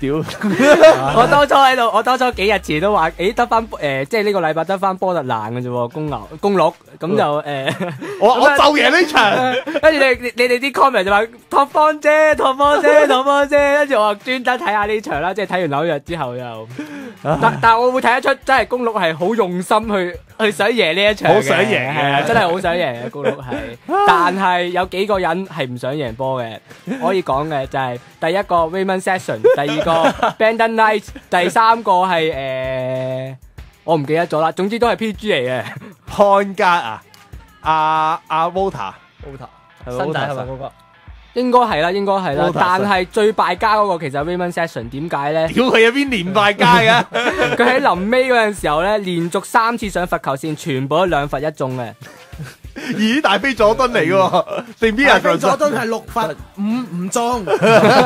屌！ 我當初幾日前都話，得翻即係呢個禮拜得翻波特蘭嘅啫喎，公鹿咁就我就贏呢場。 跟住你哋啲 comment 就話拓荒啫，跟住我話專登睇下呢場啦，即係睇完紐約之後又，但我會睇得出真係公鹿係好用心去想贏呢一場嘅， 好想贏係啊，真係好想贏嘅公鹿係，但係有幾個人係唔想贏波嘅，可以講嘅就係第一個 Raymond Session， 第二個 Brandon Knight， 第三個係我唔記得咗啦，總之都係 PG 嚟嘅。 漢格啊，阿 Walter 新仔係咪嗰個？ 應該係啦， Walter 但係最敗家嗰個其實 Raymond Session 點解咧？ 屌佢有邊連敗家嘅？ 佢喺臨尾嗰陣時候咧，連續3次上罰球線，全部都2罰1中嘅。 咦，大飛佐敦嚟嘅喎，定邊人？ 佐敦係6罰5唔中。 呢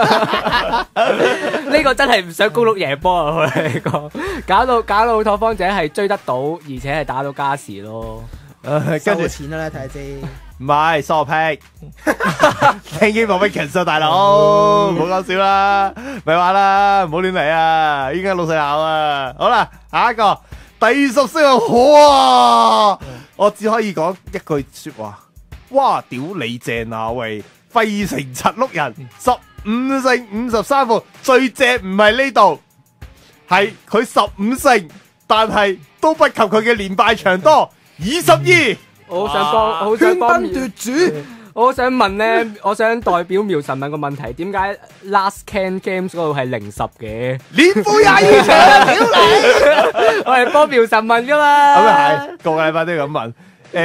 個真係唔想公鹿贏波啊！我哋講，搞到拓荒者係追得到，而且係打到加時咯。 跟住錢啦，睇下先。 唔係傻屁，聽經冇乜其實大佬，唔好講笑啦，咪話啦，唔好亂嚟啊！依家老細鬧啊！好啦，下一個第14號，哇！我只可以講一句說話，哇！屌你正啊喂，費城七碌人15勝53負，最正唔係呢度，係佢15勝，但係都不及佢嘅連敗場多22。 我好想幫奪主。我想問咧，我想代表苗神問個問題，點解 Last Can Games 嗰度係0-10嘅？ 連負22場，屌你！ 我係幫苗神問噶嘛。 咁啊係，個禮拜都要咁問。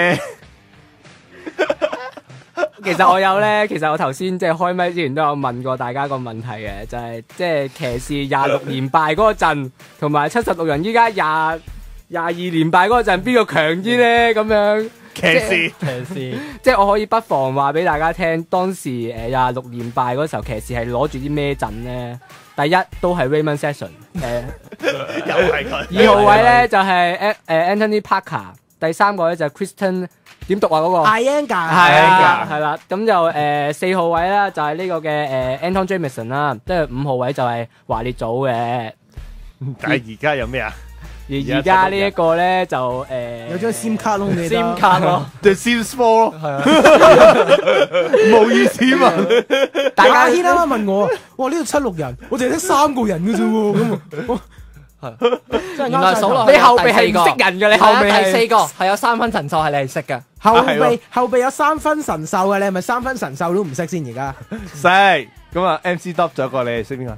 其實我頭先即係開麥之前都有問過大家個問題嘅，就係即係騎士26連敗嗰個陣，同埋76人依家22連敗嗰個陣，邊個強啲咧？咁樣。 騎士， 即係我可以不妨話俾大家聽，當時26連敗嗰時候，騎士係攞住啲咩陣咧？第一都係 Raymond Session， 又係佢。 2號位咧就係Anthony Parker， 第3個咧就係 Christian 點讀啊嗰個 Iyengar 係啦，咁就4號位啦就係呢個嘅Anton Jamison 啦，即係5號位就係華列祖嘅。 但係而家有咩啊？ 而家呢一個咧就有張 SIM 卡咯，你 SIM 卡咯， 對 SIM Four 咯，係啊，冇意思嘛。 大家軒啱啱問我，哇呢度76人，我淨係得3個人嘅啫喎，咁係原來數落你後備係唔識人嘅，你後備第4個係有3分神獸係你係識嘅， 後備有3分神獸嘅，你係咪3分神獸都唔識先而家？ 識。咁啊 ，MC Dub 仲有個你哋識邊個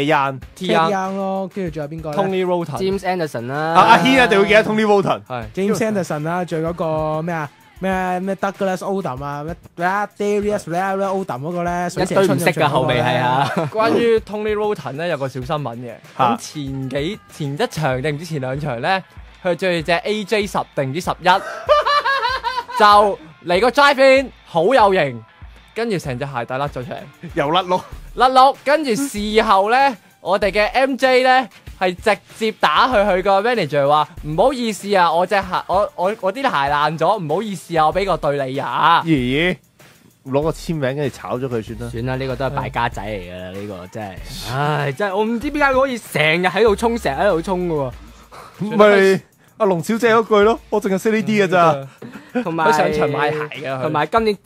？Tayan 咯，跟住仲有邊個 ？Tony Roten、 James Anderson 啦。 阿軒一定會記得 Tony Roten， 係 James Anderson 啦，仲有嗰個咩啊？咩 Douglas Odom 啊，咩 Darius Odom 嗰個咧， 一堆唔識嘅後備係啊。 關於 Tony Roten 咧有個小新聞嘅，咁前一場定唔知前2場咧，佢着隻 AJ 10定唔知11，就嚟個 drive in 好有型。跟住成隻鞋帶甩咗出嚟， 又甩碌，跟住事後咧，我哋嘅 MJ 咧係直接打佢個 manager 話唔好意思啊，我隻鞋我啲鞋爛咗，唔好意思啊，我俾個對你呀。 爺攞個簽名跟住炒咗佢算啦。 算啦，呢個都係敗家仔嚟㗎啦，呢個真係，唉，真係我唔知點解可以成日喺度衝，成日喺度衝㗎喎。 咪阿龍小姐嗰句咯，我淨係識呢啲㗎咋。 同埋上場買鞋㗎， 同埋今日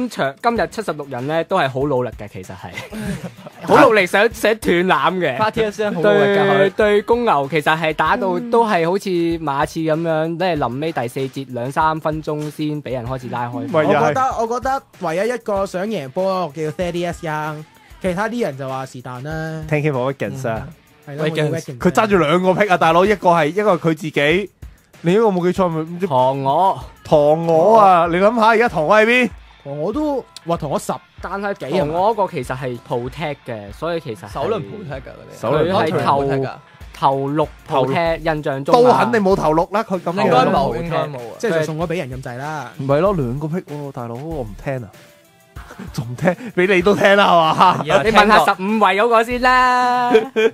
76人咧都係好努力嘅，其實係好努力想斷纜嘅。 Partisan 好努力㗎， 對公牛其實係打到都係好似馬刺咁樣，都係臨尾第4節2-3分鐘先俾人開始拉開。 我覺得唯一一個想贏波叫 Thaddeus Young， 其他啲人就話是但啦。 聽 K 冇 Wiggins 啊， 佢揸住2個 pick 啊，大佬，一個係佢自己。另一個冇記錯咪唔知唐鵝啊！你諗下而家唐鵝喺邊？ 唐鵝都話唐鵝10， 但係唐鵝嗰個其實係 protect 嘅，所以其實首輪 protect 㗎佢係頭6 protect，印象中都肯定冇頭6啦，佢咁應該冇， 即係就送咗俾人咁滯啦。 唔係咯，2個 pick 喎，大佬，我唔聽啊，仲唔聽？俾你都聽啦，係嘛？ 你問下15位嗰個先啦。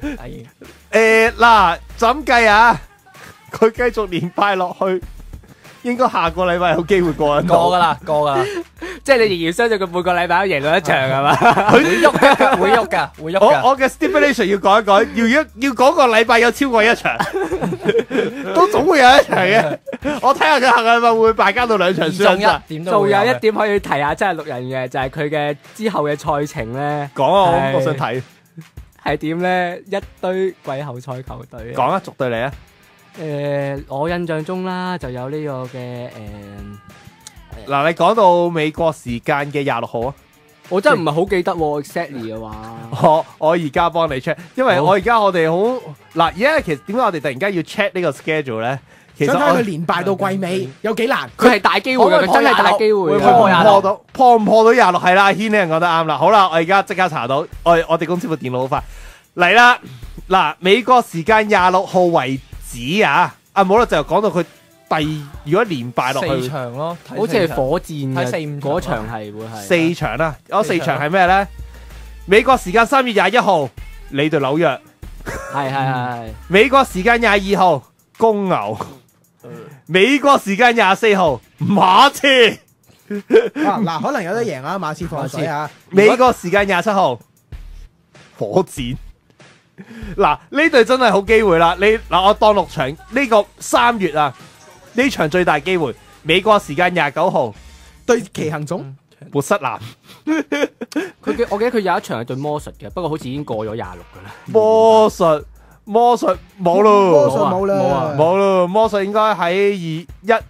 嗱，就咁計啊！佢繼續連敗落去，應該下個禮拜有機會過㗎啦， 即係你仍然相信佢每個禮拜都贏到一場係嘛？ 會喐㗎，會喐㗎，會喐㗎。 我嘅 stipulation 要改一改，要講個禮拜有超過一場，都總會有一場嘅。我睇下佢下個禮拜會唔會敗交到2場輸一場。 仲有一點可以提下，真係6人嘅，就係佢嘅之後嘅賽程咧。 講啊，我想睇係點咧？一堆季後賽球隊。 講啊，逐隊嚟啊！ 我印象中啦，就有呢個嘅嗱，你講到美國時間嘅26號啊， 我真係唔係好記得喎 exactly 嘅話。 我而家幫你 check， 因為我哋好嗱，而家其實點解我哋突然間要 check 呢個 schedule 咧？其實想睇佢連敗到季尾有幾難？ 佢係大機會嘅，佢真係大機會嘅。 破唔破到26？係啦，阿軒呢人講得啱啦。好啦，我而家即刻查到，我哋公司部電腦好快嚟啦。嗱，美國時間26號為止啊，冇啦，就講到佢如果連敗落去 4場咯， 好似係火箭嘅 4-5 嗰場係會係 4場啦。4場係咩咧？美國時間3月21號，你對紐約。 係。 美國時間22號，公牛。美國時間24號，馬刺。 嗱，可能有得贏啊，馬刺放水啊。 美國時間27號，火箭。嗱，呢隊真係好機會啦！我當6場呢個3月啊，呢場最大機會。美國時間29號對奇行種活塞男。 我記得佢有一場係對魔術嘅，不過好似已經過咗26噶啦。 魔術冇咯， 冇啦， 冇咯，魔術應該喺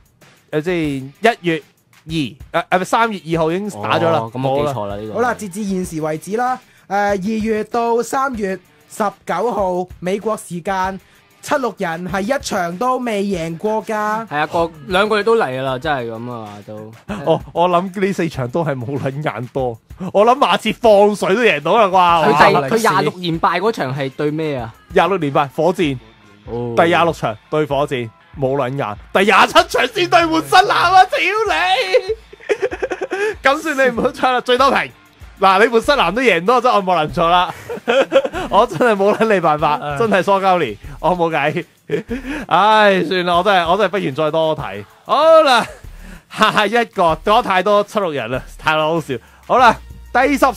1月3月2號已經打咗啦。 咁我記錯啦呢個。 好啦，截至現時為止啦，2月到3月19號美國時間，76人係一場都未贏過㗎。係啊，兩個月都嚟㗎啦，真係咁啊都。 我諗呢4場都係冇撚眼多。我諗馬刺放水都贏到啦啩。 佢26連敗嗰場係對咩啊 ？26連敗火箭。第26場對火箭冇撚眼。第27場先對活塞男啊！屌你！咁算你唔好唱啦，最多平。嗱，你活塞男都贏到，真係愛莫能助啦！我真係冇撚你辦法，真係疏膠年，我冇計。唉，算啦，我真係不如再多睇。好啦，下一個講太多76人啦，太好笑。好啦，第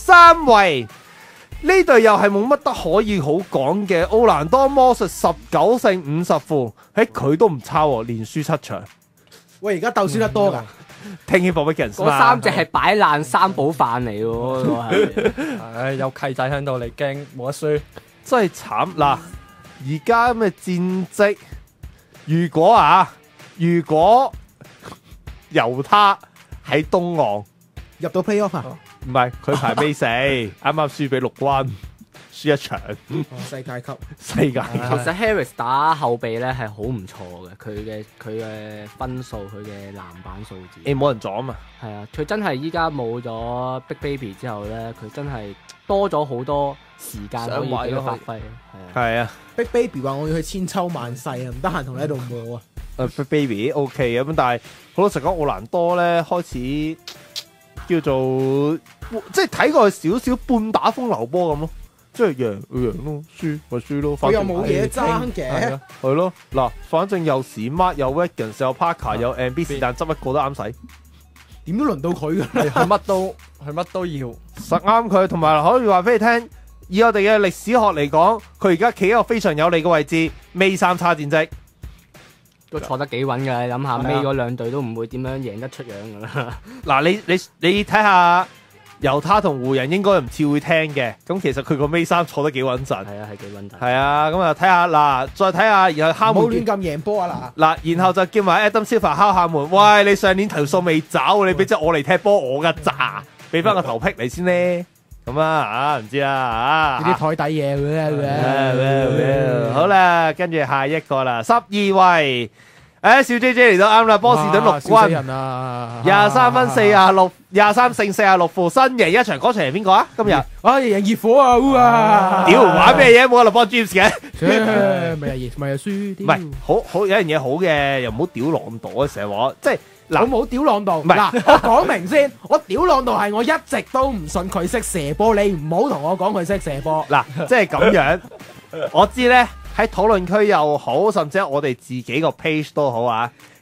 13位呢隊又係冇乜得可以好講嘅，奧蘭多魔術19勝50負，佢都唔差喎，連輸7場。 喂，而家鬥輸得多㗎。 聽起博比人嗰3隻係擺爛三寶飯嚟喎， 有契仔喺度，你驚冇得輸， 真係慘嗱！而家咁嘅戰績，如果猶他喺東岸入到 playoff 啊？ 唔係，佢排尾4，啱啱輸俾陸軍，輸1場。 世界級。 其實 Harris 打後備咧係好唔錯嘅，佢嘅分數，佢嘅籃板數字。 冇人撞啊嘛。 係啊，佢真係依家冇咗 Big Baby 之後咧，佢真係多咗好多時間可以俾佢發揮。 係啊 ，Big Baby 話我要去千秋萬世啊，唔得閒同你喺度磨啊。 Big Baby OK 咁，但係好老實講，奧蘭多咧開始叫做即係睇過少少半打風流波咁咯。即係贏咯，輸咪輸咯。 佢又冇嘢爭嘅， 係咯。嗱，反正又史 Mark 又 Wiggins 又 Parker 又 MB 是但執一個都啱使， 點都輪到佢㗎。 佢乜都要， 實啱佢。同埋可以話俾你聽，以我哋嘅歷史學嚟講，佢而家企喺一個非常有利嘅位置，尾3差戰績都坐得幾穩㗎。你諗下，尾嗰2隊都唔會點樣贏得出樣㗎啦。 嗱，你睇下。猶他同湖人應該唔似會聽嘅，咁其實佢個尾3坐得幾穩陣。 係啊，係幾穩陣。 係啊，咁啊睇下嗱，再睇下，然後敲門。 冇亂咁贏波啊嗱，然後就叫埋 Adam Silver 敲下門。喂，你上年條數未找，你俾隻我嚟踢波，我㗎咋？俾翻個頭劈你先咧。咁啊，唔知啦呢啲台底嘢好啦，跟住下一個啦，12位。小 J J 嚟到啱啦，波士頓綠軍23分46，23勝46負，新贏一場，嗰場係邊個啊？今日贏熱火啊！ 屌玩咩嘢？冇得幫 James 嘅， 咪係輸， 唔係好有樣嘢好嘅，又唔好屌浪道啊！成日話即係嗱，我冇屌浪道，嗱，我講明先，我屌浪道係我一直都唔信佢識射波，你唔好同我講佢識射波。 嗱，即係咁樣，我知咧。喺討論區又好，甚至係我哋自己個 page 都好啊。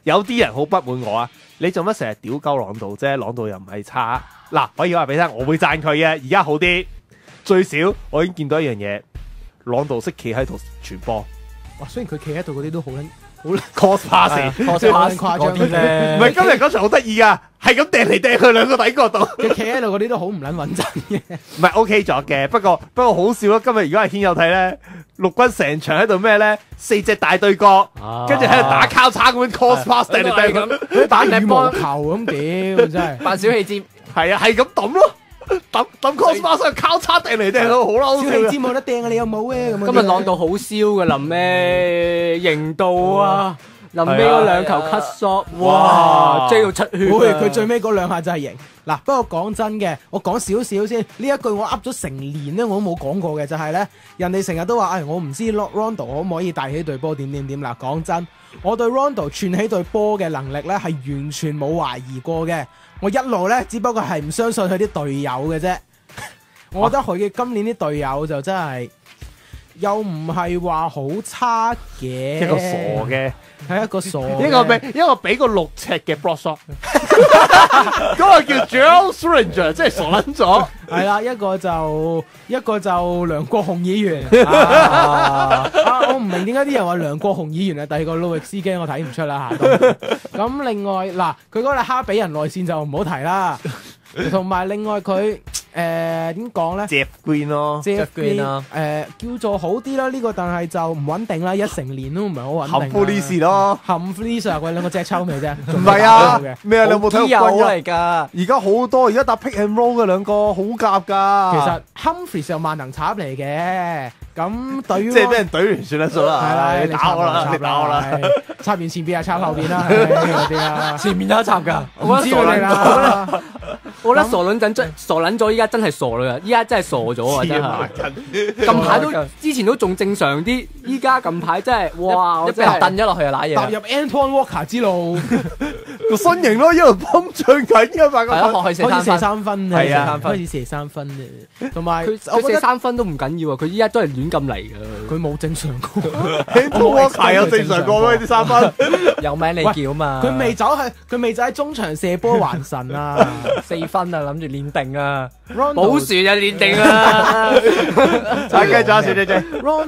有啲人好不滿我啊！你做乜成日屌鳩朗道啫？朗道又唔係差。嗱，可以話俾你聽，我會讚佢嘅。而家好啲，最少我已經見到一樣嘢，朗道識企喺度傳波。 哇！雖然佢企喺度嗰啲都好撚 cross pass， 誇張啲咧。 唔係今日嗰場好得意噶，係咁掟嚟掟去兩個底角度。 佢企喺度嗰啲都好唔撚穩陣嘅。 唔係 OK 咗嘅，不過好笑咯。今日如果係軒有睇咧，陸軍成場喺度咩咧？4隻大對角，跟住喺度打交叉咁樣 cross pass 掟嚟掟去， 佢打羽毛球咁屌真係扮小氣尖。 係啊，係咁抌咯。抌 cross pass 交叉掟嚟掟去，好啦， 小氣尖冇得掟啊！你有冇咧？咁今日朗道好燒嘅，臨尾型到啊！臨尾嗰兩球 cut shot， 哇，追到出血。 佢最尾嗰兩下真係型。嗱，不過講真嘅，我講少少先。呢一句我噏咗成年咧，我都冇講過嘅，就係咧，人哋成日都話，我唔知 Rondo 可唔可以帶起隊波點。嗱，講真，我對 Rondo 串起隊波嘅能力咧係完全冇懷疑過嘅。我一路咧，只不過係唔相信佢啲隊友嘅啫。我覺得佢嘅今年啲隊友就真係又唔係話好差嘅， 一個傻嘅， 係一個傻， 一個俾個6尺嘅 block shot， 嗰個叫 Joel Stranger， 即係傻撚咗。 係啦，一個就梁國雄議員。我唔明點解啲人話梁國雄議員係第二個路易斯基，我睇唔出啦嚇。咁另外嗱，佢嗰個哈比人內線就唔好提啦。同埋另外佢點講咧 ？Jeff Green 咯 ，Jeff Green 啊，叫做好啲啦。呢個但係就唔穩定啦，一成年都唔係好穩定。 含富利士咯， 含富利士佢兩個隻抽未啫？ 唔係啊，咩啊？你有冇睇過軍嚟㗎？ 而家好多，而家打 pick and roll 嘅兩個好夾㗎。 其實 Humphries 就萬能插嚟嘅，咁對於即係俾人懟完算啦數啦。 係啦， 你打我啦，你打我啦， 插完前邊啊，插後邊啦，嗰啲啊， 前面有一插㗎。 唔知佢哋啦。 我覺得傻撚咗，依家真係傻啦！依家真係傻咗啊！真係近排都之前都仲正常啲，依家近排真係哇！我真係蹬咗落去啊，揦嘢！ 踏入 Antoine Walker 之路， 個身形咯，一路膨脹緊㗎嘛， 開始射三分， 係啊， 開始射三分嘅，同埋佢射三分都唔緊要啊！佢依家都係亂咁嚟㗎， 佢冇正常過。 Antoine Walker 有正常過咩？啲三分有名你叫嘛？ 佢未走喺中場射波還神啊 ！4分啊，諗住練定啊！ 保樹就練定啊！ 再繼續啊，小姐姐。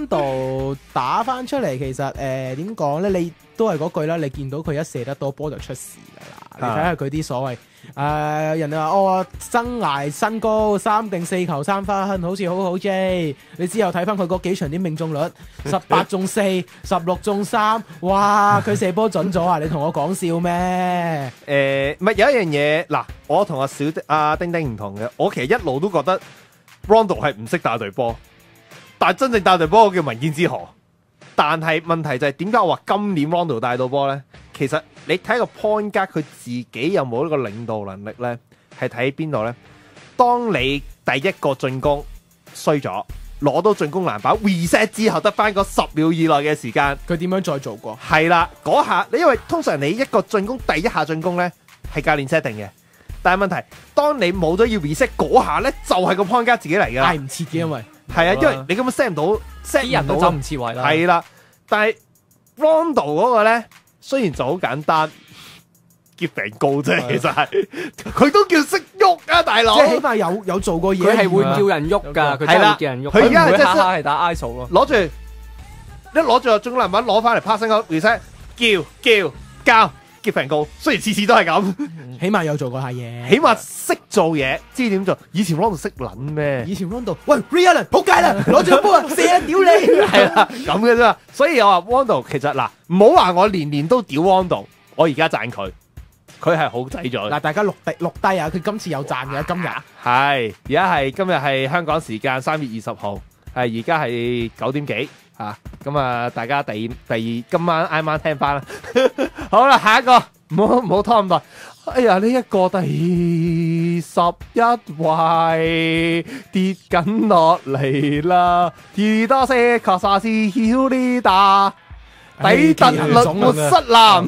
Rondo 打翻出嚟，其實點講咧？你都係嗰句啦，你見到佢一射得多波就出事㗎啦。你睇下佢啲所謂人哋話生涯新高3定4球3分，好似好好啫。你之後睇翻佢嗰幾場啲命中率，18中4、16中3，哇！佢射波準咗啊！你同我講笑咩？ 唔係有一樣嘢嗱，我同阿丁丁唔同嘅，我其實一路都覺得 Rondo 係唔識打隊波，但係真正打隊波我叫民建之河。但係問題就係點解我話今年 Rondo 帶到波咧？其實你睇個 point guard 佢自己有冇呢個領導能力咧，係睇邊度咧？當你第一個進攻衰咗，攞到進攻籃板 reset 之後，得翻個10秒以內嘅時間， 佢點樣再做過？ 係啦，嗰下你因為通常你一個進攻第一下進攻咧係教練 set 定嘅，但係問題當你冇咗要 reset 嗰下咧，就係個 point guard 自己嚟㗎， 嗌唔切嘅，因為係啊，因為你根本 set 唔到，set 啲人都走唔切位啦。 係啦，但係 Rondo 嗰個咧，雖然就好簡單，叫病高啫，其實係佢都叫識喐啊，大佬。 即係起碼有做過嘢， 佢係會叫人喐㗎，佢真係會叫人喐。 佢而家係下下係打 ISO 咯， 攞住個進攻籃板攞翻嚟 passing 個 reset， 叫病高。雖然次次都係咁， 起碼有做過下嘢， 起碼識做嘢，知點做。以前 Rondo 識撚咩？ 以前 Rondo 喂 Ray Allen 仆街啦，攞住個波啊射啊屌你， 係啦咁嘅啫。所以我話 Rondo 其實嗱，唔好話我年年都屌 Rondo，我而家讚佢係好仔咗。嗱， 大家錄低啊！佢今次有讚嘅，今日係而家今日係香港時間3月20號，係而家係9點幾嚇。咁啊，大家第二今晚挨晚聽翻啦。好啦，下一個唔好拖咁耐。哎呀，呢一個第11位跌緊落嚟啦，爾多些確實是曉呢打底特律活塞男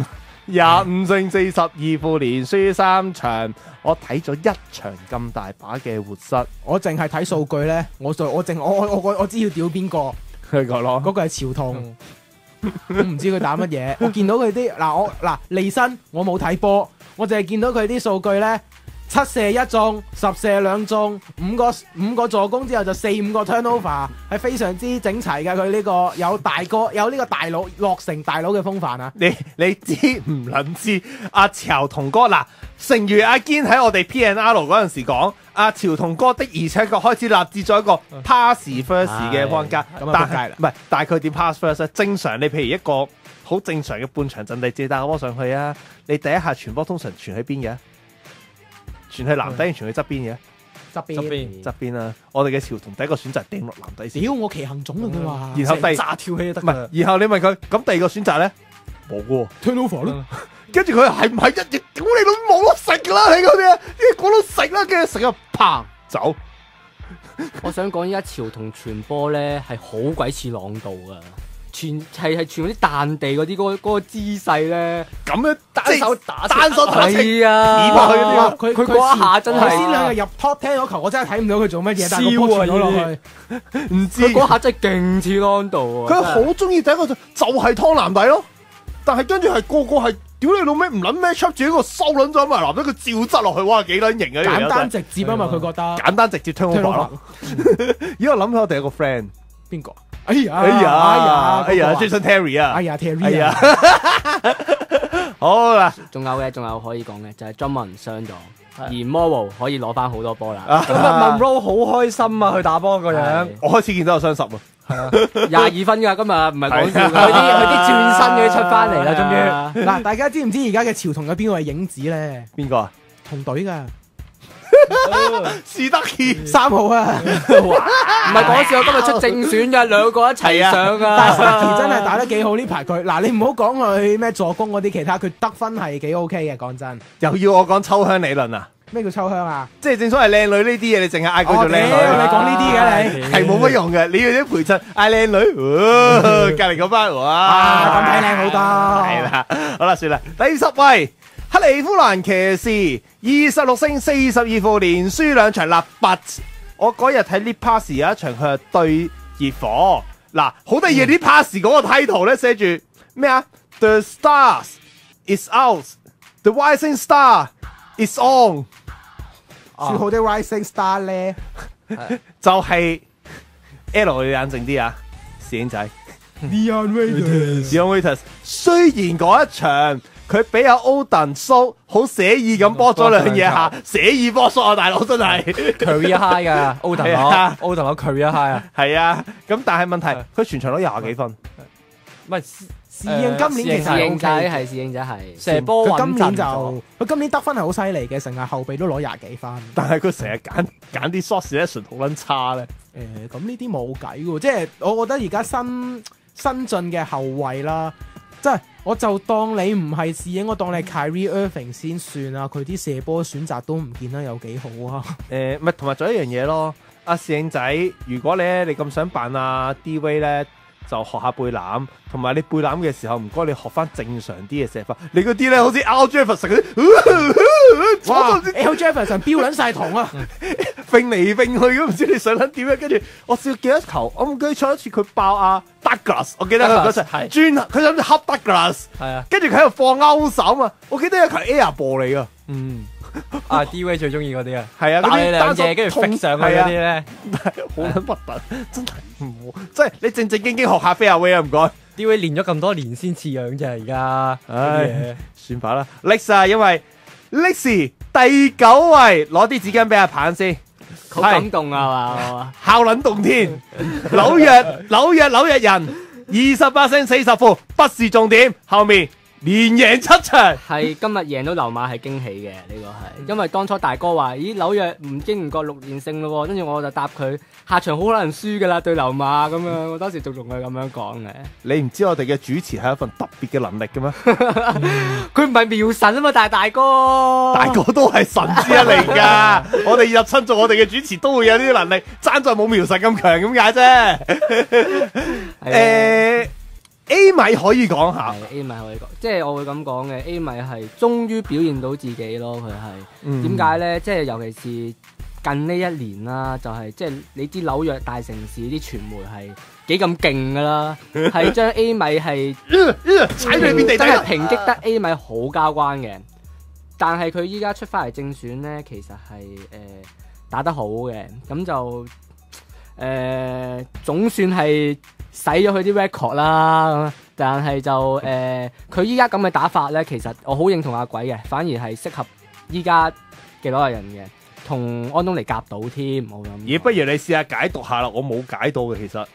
25勝42負連輸3場。我睇咗1場咁大把嘅活塞， 我淨係睇數據咧，我知要屌邊個。 佢講咯， 嗰個係潮童， 我唔知佢打乜嘢。我見到佢啲利申，我冇睇波，我淨係見到佢啲數據咧，7射1中，10射2中，5個助攻之後就4-5個 turnover， 係非常之整齊嘅。佢呢個有呢個大佬落成大佬嘅風範啊！ 你知唔撚知？阿潮同哥嗱，誠如阿堅喺我哋 P&R 嗰陣時講，阿潮同哥的而且確開始立志咗一個 pass first 嘅框架，但係佢點 pass first 咧？正常你譬如一個好正常嘅半場陣地，借打個波上去啊，你第一下傳波通常傳喺邊嘅？傳去籃底定傳去側邊嘅？側邊啊！我哋嘅潮童第一個選擇係掟落籃底先。 屌我奇行種啊！佢話， 然後炸跳起就得。 唔係，然後你問佢咁第二個選擇咧，冇喎 turnover 咯。 跟住佢係唔係一隻屌你老冇得食㗎啦？你嗰啲啲講到食啦，跟住食咗砰走。 我想講依家潮同傳波咧係好鬼似朗道噶。傳嗰啲彈地嗰啲嗰個姿勢咧， 咁樣單手打單手係啊！佢嗰一下真係先兩個入 top 10嗰球，我真係睇唔到佢做乜嘢，但係個波傳咗落去， 唔知佢嗰下真係勁似朗道啊！ 佢好中意第一個就係湯藍底咯，但係跟住係個個係屌你老味唔撚咩 check 住呢個收撚咗埋籃底，佢照執落去，哇幾撚型啊！ 簡單直接啊嘛，佢覺得簡單直接 turnover 咯。而我諗起我哋有個 friend 邊個？哎呀 ，Jason Terry 啊， Terry 啊， 好啦， 仲有可以講嘅就係 Drummond 傷咗，而 Morrow 可以攞翻好多波啦。 今日 Monroe 好開心啊，去打波個樣， 我開始見到有雙十喎， 係啊，22分㗎，今日唔係講笑㗎，佢啲轉身嗰啲出翻嚟啦，終於。 嗱，大家知唔知而家嘅潮童有邊個係影子咧？ 邊個啊？ 同隊㗎。 史德奇 3號啊， 唔係講笑，今日出正選嘅兩個一齊上啊！ 但係史德奇真係打得幾好呢排佢。嗱，你唔好講佢咩助攻嗰啲，其他佢得分係幾 OK 嘅。講真， 又要我講秋香理論啊？ 咩叫秋香啊？ 即係正所謂靚女呢啲嘢，你淨係嗌佢做靚女， 你講呢啲嘅你係冇乜用嘅。你要啲陪襯嗌靚女，隔離嗰班哇咁睇靚好多。 係啦，好啦，算啦，第10位。克利夫蘭騎士26勝42負，連輸2場啦。But 我嗰日睇 League Pass 有一場佢係對熱火，嗱好得意嘅 League Pass 嗰個 title 咧寫住咩啊 ？The stars is out, the rising star is on。 説好啲 rising star 咧， 就係 L， 你冷靜啲啊，攝影仔。 Dion Waiters， 雖然嗰一場。佢俾阿 Oden 蘇好寫意咁波咗兩嘢下，寫意波叔啊，大佬真係 career high 噶 Oden 攞 career high 啊， 係啊，咁但係問題佢全場都20幾分， 唔係侍應今年其實係侍應仔係射波穩陣佢今年得分係好犀利嘅，成日後備都攞20幾分， 但係佢成日揀啲 shot selection 好撚差咧。 咁呢啲冇計喎，即係我覺得而家新進嘅後衞啦。即係我就當你唔係侍應，我當你係 Kyrie Irving 先算啊！佢啲射波選擇都唔見得有幾好啊！ 唔係同埋仲有一樣嘢咯，阿侍應仔，如果你咁想扮阿 D-Wade 咧，就學下背籃，同埋你背籃嘅時候唔該你學翻正常啲嘅射法。你嗰啲咧好似 Al Jefferson 嗰啲， 哇 Al Jefferson 飆撚晒堂啊！ 揈嚟揈去咁，唔知你想撚點樣？跟住我試過幾多球，我唔記得錯一次佢爆阿 Douglas， 我記得佢嗰陣專佢諗住恰 Douglas， 係啊，跟住佢喺度放勾手啊！我記得有球 Air ball 嚟噶， 啊 D-Wade 最中意嗰啲啊， 係啊， 打你兩嘢跟住揈上去嗰啲咧， 好撚核突，真係唔好，即係你正正經經學下 fairway 啊！唔該 D-Wade 練咗咁多年先似樣啫，而家唉，算吧啦 Lex 啊，因為 Lex 第9位攞啲紙巾俾阿棒先。 好感動啊嘛， 孝撚動天，紐約人28勝40負，不是重點，後面連贏7場， 係今日贏到溜馬係驚喜嘅，呢個係，因為當初大哥話，咦紐約唔經唔覺6連勝咯，跟住我就答佢下場好可能輸噶啦對溜馬咁樣，我當時仲同佢咁樣講嘅。 你唔知我哋嘅主持係一份特別嘅能力嘅咩？ 佢唔係妙神啊嘛，但係大哥都係神之一嚟㗎。我哋入親做我哋嘅主持都會有呢啲能力，爭在冇妙神咁強咁解啫。A 米可以講下 ，A 米可以講，即係我會咁講嘅。A 米係終於表現到自己咯，佢係點解咧？即係尤其是近呢1年啦，就係即係你知紐約大城市啲傳媒係幾咁勁噶啦，係將 A 米係踩到你邊地底真係抨擊得 A 米好交關嘅。但係佢依家出翻嚟正選咧，其實係打得好嘅，咁就總算係洗咗佢啲 record 啦。但係就佢依家咁嘅打法咧，其實我好認同阿鬼嘅，反而係適合依家嘅攞人嘅，同安東尼夾到添。我諗， 咦，不如你試下解讀下啦，我冇解到嘅其實。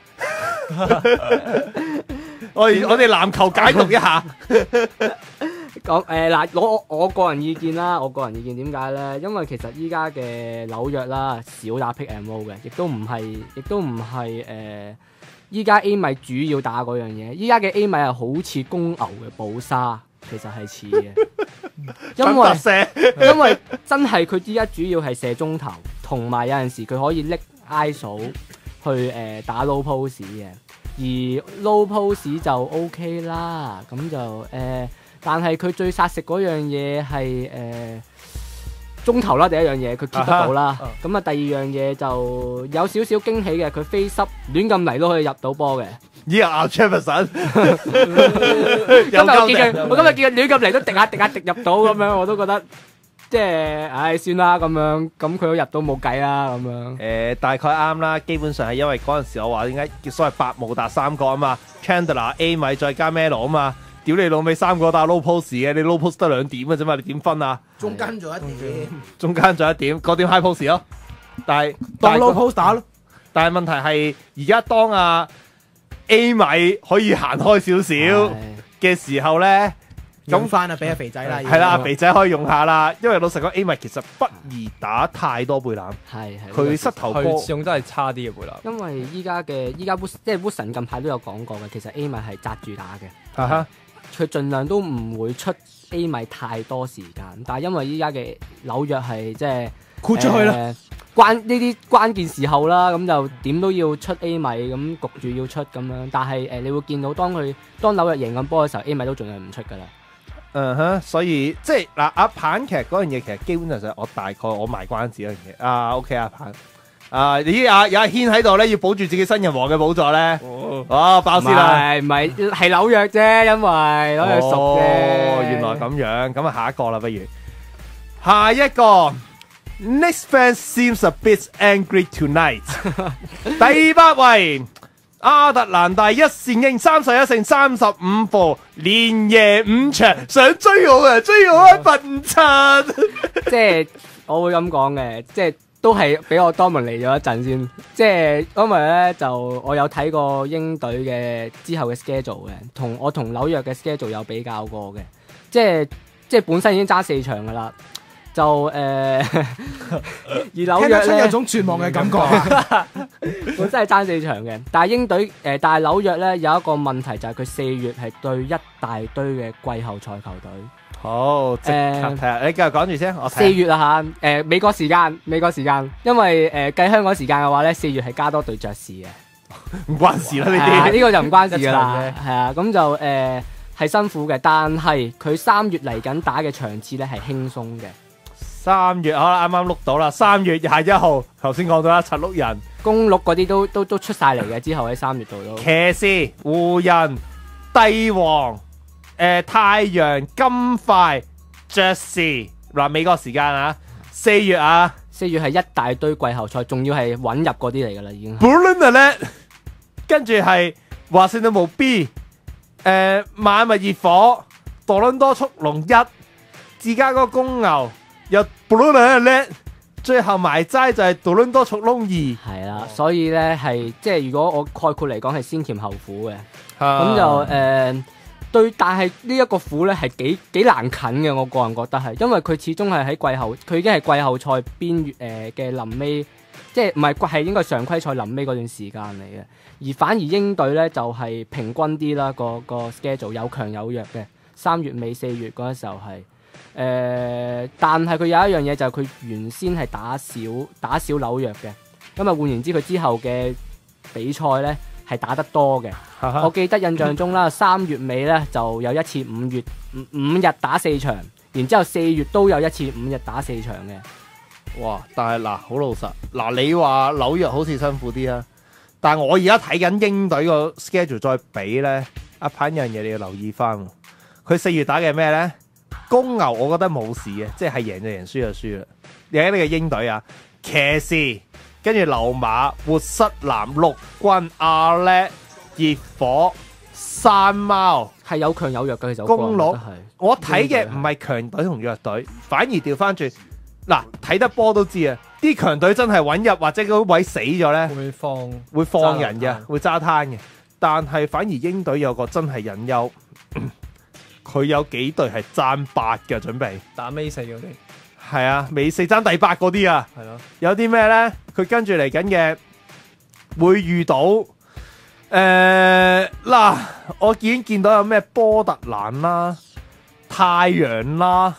我哋籃球解讀一下。 講嗱，攞我個人意見啦，我個人意見點解咧？因為其實依家嘅紐約啦，少打 pick and roll 嘅，亦都唔係依家 A 米主要打嗰樣嘢。依家嘅 A 米係好似公牛嘅保沙，其實係似嘅，因為真係佢依家主要係射中投，同埋有陣時佢可以拎 ISO 去打 low post 嘅，而 low post 就 OK 啦，咁就但係佢最殺食嗰樣嘢係中投啦，第一樣嘢佢 keep 得到啦，咁啊第二樣嘢就有少少驚喜嘅，佢飛濕亂咁嚟都可以入到波嘅。 咦啊 Jefferson， 我今日見佢亂咁嚟都滴下入到咁樣，我都覺得即係算啦咁樣，咁佢都入到冇計啦咁樣。 大概啱啦，基本上係因為嗰陣時我話點解叫所謂百慕達三角啊嘛 ，Chandler、A 米再加 Melo 啊嘛。屌你老味，三個打 low post 嘅，你 low post 得2點嘅啫嘛，你點分啊？ 中間仲有一點， 中間仲有一點，嗰點 high post 咯。但係當 low post 打咯。 但係問題係而家當A 米可以行開少少嘅時候咧， 咁翻啊俾阿肥仔啦。 係啦，肥仔可以用下啦。因為老實講 A 米其實不宜打太多背籃，佢膝頭哥始終都係差啲嘅背籃。 因為依家即係 Woodson 近排都有講過嘅，其實 A 米係紮住打嘅。佢盡量都唔會出 A 米太多時間，但係因為依家嘅紐約係即係豁出去啦， 呢啲關鍵時候啦，咁就點都要出 A 米，咁焗住要出咁樣。但係你會見到當紐約贏緊波嘅時候 ，A 米都仲係唔出㗎啦。 所以即係嗱，阿棒其實嗰樣嘢其實基本上我大概我賣關子嗰樣嘢。OK， 阿棒。咦有阿軒喺度咧，要保住自己新人王嘅寶座咧。爆先啦！ 唔係紐約啫，因為紐約熟嘅。 原來咁樣，咁下一個啦，不如下一個 Knicks fans seems a bit angry tonight 。第8位，亞特蘭大一線鷹31勝35負，連贏5場，想追我啊！追我啊！笨柒！ 即係我會咁講嘅，即係。都係俾我多文嚟咗一陣先，即係因為咧就我有睇過鷹隊嘅之後嘅 schedule 嘅，我同紐約嘅 schedule 有比較過嘅，即係本身已經爭4場噶啦，就而紐約咧有種絕望嘅感覺啊！ 本身係爭4場嘅，但係鷹隊但係紐約咧有一個問題就係佢4月係對一大堆嘅季後賽球隊。 好，即刻睇下，你繼續講住先。我 4月啦嚇，美國時間，因為計香港時間嘅話咧，4月係加多隊爵士嘅， 唔關事啦呢啲， 呢個就唔關事噶啦，係啊，咁就係辛苦嘅，但係佢3月嚟緊打嘅場次咧係輕鬆嘅。 3月好啦，啱啱碌到啦，3月21號，頭先講到啦，柒碌人、 公鹿嗰啲都出晒嚟嘅，之後喺3月度都。 騎士、湖人、帝王。太陽、金塊、爵士嗱，美國時間啊，4月啊 ，4月係一大堆季後賽，仲要係穩入嗰啲嚟噶啦，已經。 Brooklyn 咧，跟住係華盛頓無 B，邁阿密熱火、多倫多速龍1、芝加哥公牛，又 Brooklyn 咧，最後埋齋就係多倫多速龍2。 係啦，所以咧係即係如果我概括嚟講係先甜後苦嘅，咁就對，但係呢一個苦咧係幾難啃嘅，我個人覺得係，因為佢始終係喺季後，佢已經係季後賽邊緣嘅臨尾，即係唔係應該常規賽臨尾嗰段時間嚟嘅，而反而鷹隊咧就係平均啲啦，個 schedule 有強有弱嘅，3月尾4月嗰陣時候係，但係佢有一樣嘢就係佢原先係打少紐約嘅，咁啊換言之佢之後嘅比賽咧係打得多嘅。我記得印象中啦，3月尾咧就有一次5日打4場，然之後4月都有一次5日打4場嘅。 哇！但係嗱，好老實嗱，你話紐約好似辛苦啲啊， 但係我而家睇緊英隊個 schedule 再比咧，阿鵬有樣嘢你要留意翻喎。佢4月打嘅咩咧？公牛我覺得冇事嘅，即係贏就贏，輸就輸啦。你睇呢個英隊啊，騎士，跟住溜馬、活塞藍、陸軍、阿叻、熱火、山貓， 係有強有弱嘅，其實公鹿係。 我睇嘅唔係強隊同弱隊，反而調翻轉。嗱，睇得波都知啊，啲強隊真係穩入或者嗰位死咗咧，會放人嘅，會揸攤嘅。但係反而英隊有個真係隱憂，佢有幾隊係爭8嘅準備打尾4嗰啲。 係啊，尾4爭第8嗰啲啊， 係咯。 有啲咩咧？佢跟住嚟緊嘅會遇到嗱，我已經見到有咩波特蘭啦、太陽啦、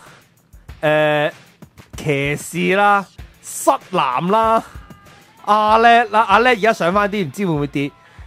騎士啦、塞南啦、阿叻啦，阿叻而家上翻啲，唔知會唔會跌？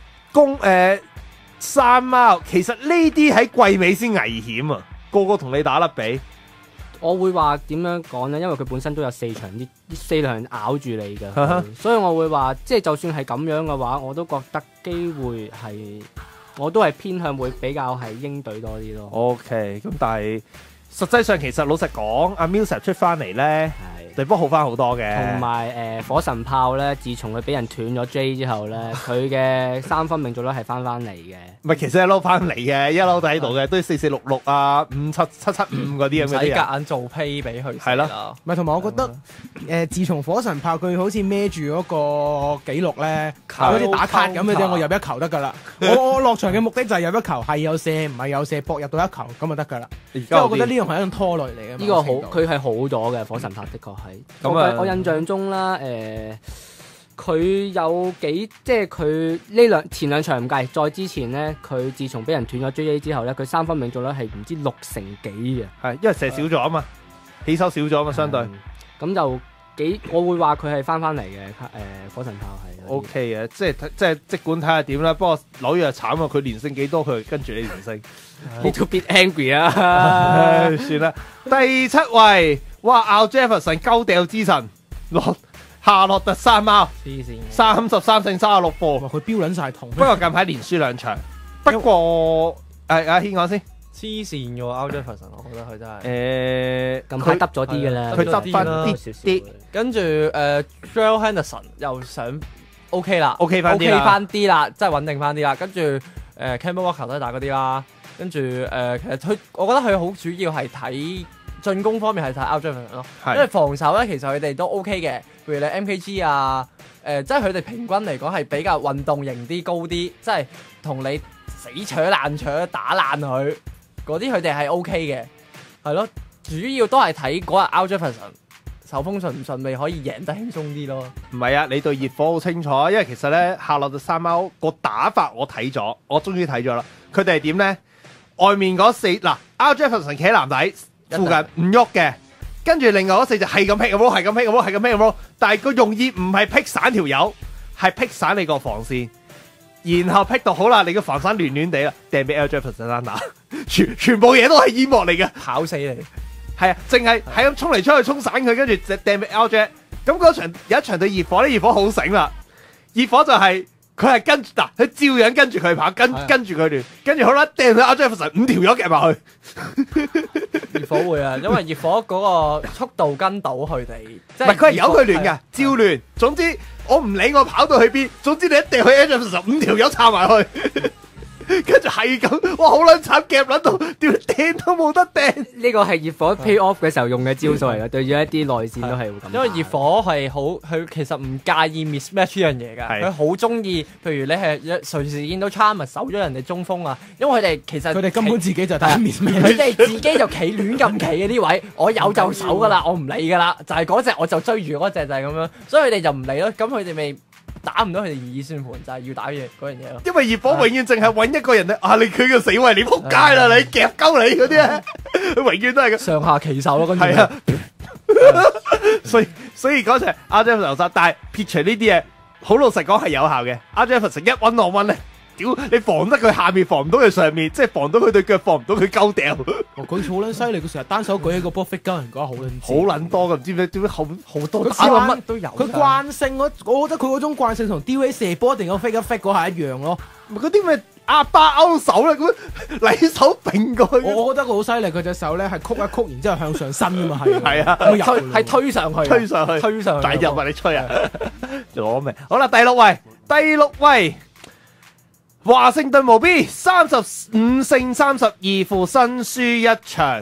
山貓，其實呢啲喺季尾先危險啊！個個同你打甩比。 我會話點樣講呢？因為佢本身都有4場，呢4場咬住你嘅，所以我會話，即係就算係咁樣嘅話，我都覺得機會係，我都係偏向會比較係鷹隊多啲咯。 OK，咁但係實際上其實老實講，阿 Millsap 出翻嚟咧，隊波好翻好多嘅。 同埋火神炮咧，自從佢俾人斷咗 J 之後咧，佢嘅3分命中率係翻嚟嘅。 唔係，其實一撈翻嚟嘅，一撈喺度嘅，都4466啊、57775嗰啲咁嘅啲。 唔使夾硬做 pay 俾佢。 係咯， 唔係同埋我覺得自從火神炮佢好似孭住嗰個紀錄咧，好似打卡咁嘅啫，我入一球得㗎啦。我落場嘅目的就係入一球，係有射唔係有射，搏入到一球咁就得㗎啦。因為我覺得呢樣係一種拖累嚟嘅。 呢個好，佢係好咗嘅火神炮，的確係。我印象中啦，佢有幾即係佢前兩場唔計，再之前咧，佢自從俾人斷咗 JA 之後咧，佢3分命中率係唔知60幾嘅， 係因為射少咗啊嘛，起手少咗啊嘛，相對咁就我會話佢係翻嚟嘅，火神炮係 OK 嘅，即管睇下點啦。不過紐約慘啊，佢連勝幾多，佢跟住你連勝。 Little bit angry 啊！ 算啦，第7位，哇！Al Jefferson 鳩掉之神，夏洛特山貓，33勝36負， 佢標撚晒痛。 不過近排連輸2場，不過阿軒講先。 黐線嘅喎 Al Jefferson，我覺得佢真係近排得咗啲嘅啦， 佢得翻啲，跟住 Joel Henderson 又想 OK 啦 ，OK 翻啲啦，即係穩定翻啲啦。跟住Kemba Walker 都係打嗰啲啦。跟住其實我覺得佢好主要係睇進攻方面係睇 Al Jefferson 咯，因為防守咧其實佢哋都 OK 嘅，譬如你 MKG 啊，即係佢哋平均嚟講係比較運動型啲高啲，即係同你死搶爛搶打爛佢嗰啲佢哋係 OK 嘅，係咯，主要都係睇嗰日 Al Jefferson 手風順唔順利可以贏得輕鬆啲咯。 唔係啊，你對熱火好清楚，因為其實咧夏洛特山貓個打法我睇咗，我終於睇咗啦，佢哋係點咧？外面嗰4嗱 Al Jefferson 企喺籃底附近唔喐嘅，跟住另外嗰4就係咁 pick 係咁 pick 係咁 pick 但係個用意唔係 pick 散條友，係 pick 散你個防線，然後 pick 到好啦，你個防散亂亂地啦，掟俾 Al Jefferson 打，全部嘢都係煙幕嚟嘅， 跑死你， 係啊，淨係咁衝嚟衝去衝散佢，跟住就掟俾 Al Jefferson。咁嗰場有一場對熱火咧，熱火好醒啦，熱火就係。佢係跟嗱，佢照樣跟住佢跑，跟住佢亂，跟住好啦，掟佢 Al Jefferson 5條友夾埋去。 熱火會啊，因為熱火嗰個速度跟到佢哋， 唔係佢係由佢亂㗎，照亂。總之我唔理我跑到去邊，總之你一掟去 Al Jefferson 5條友插埋去。跟住係咁，哇！好撚慘，夾撚到，屌掟都冇得掟。 呢個係熱火 pay off 嘅時候用嘅招數嚟嘅，對住一啲內線都係會咁。 因為熱火係好，佢其實唔介意 mismatch 呢樣嘢㗎，佢好中意。譬如你係隨時見到 Chalmers 守咗人哋中鋒啊，因為佢哋其實佢哋根本自己就打 mismatch， 佢哋自己就企亂咁企嘅啲位，我有就守㗎啦，我唔理㗎啦，就係嗰隻我就追住嗰隻就係咁樣，所以佢哋就唔理咯。咁佢哋咪打唔到佢哋二算盤，就係要打嗰樣嘢咯。 因為熱火永遠淨係揾一個人咧，你佢個死位，你仆街啦，你夾鳩你嗰啲咧，佢永遠都係咁上下其手咯，跟住係啊，所以嗰場Al Jefferson，但係撇除呢啲嘢，好老實講係有效嘅。Al Jefferson 一1-on-1咧， 屌你防得佢下面，防唔到佢上面，即係防到佢對腳，防唔到佢鳩掉。 佢好撚犀利，佢成日單手舉起個波 fit 鳩人，覺得好撚好撚多㗎，唔知點解好多佢打乜都有。佢慣性我覺得佢嗰種慣性同 DV 射波一定要 fit 一 fit 嗰下一樣咯。 嗰啲咩阿巴勾手咧，咁禮手並過去。 我覺得佢好犀利，佢隻手咧係曲一曲，然之後向上伸㗎嘛，係啊， 係推上去， 推上去，大入啊！你吹啊，攞命！好啦，第六位，華盛頓無 B 35勝32負，新輸一場。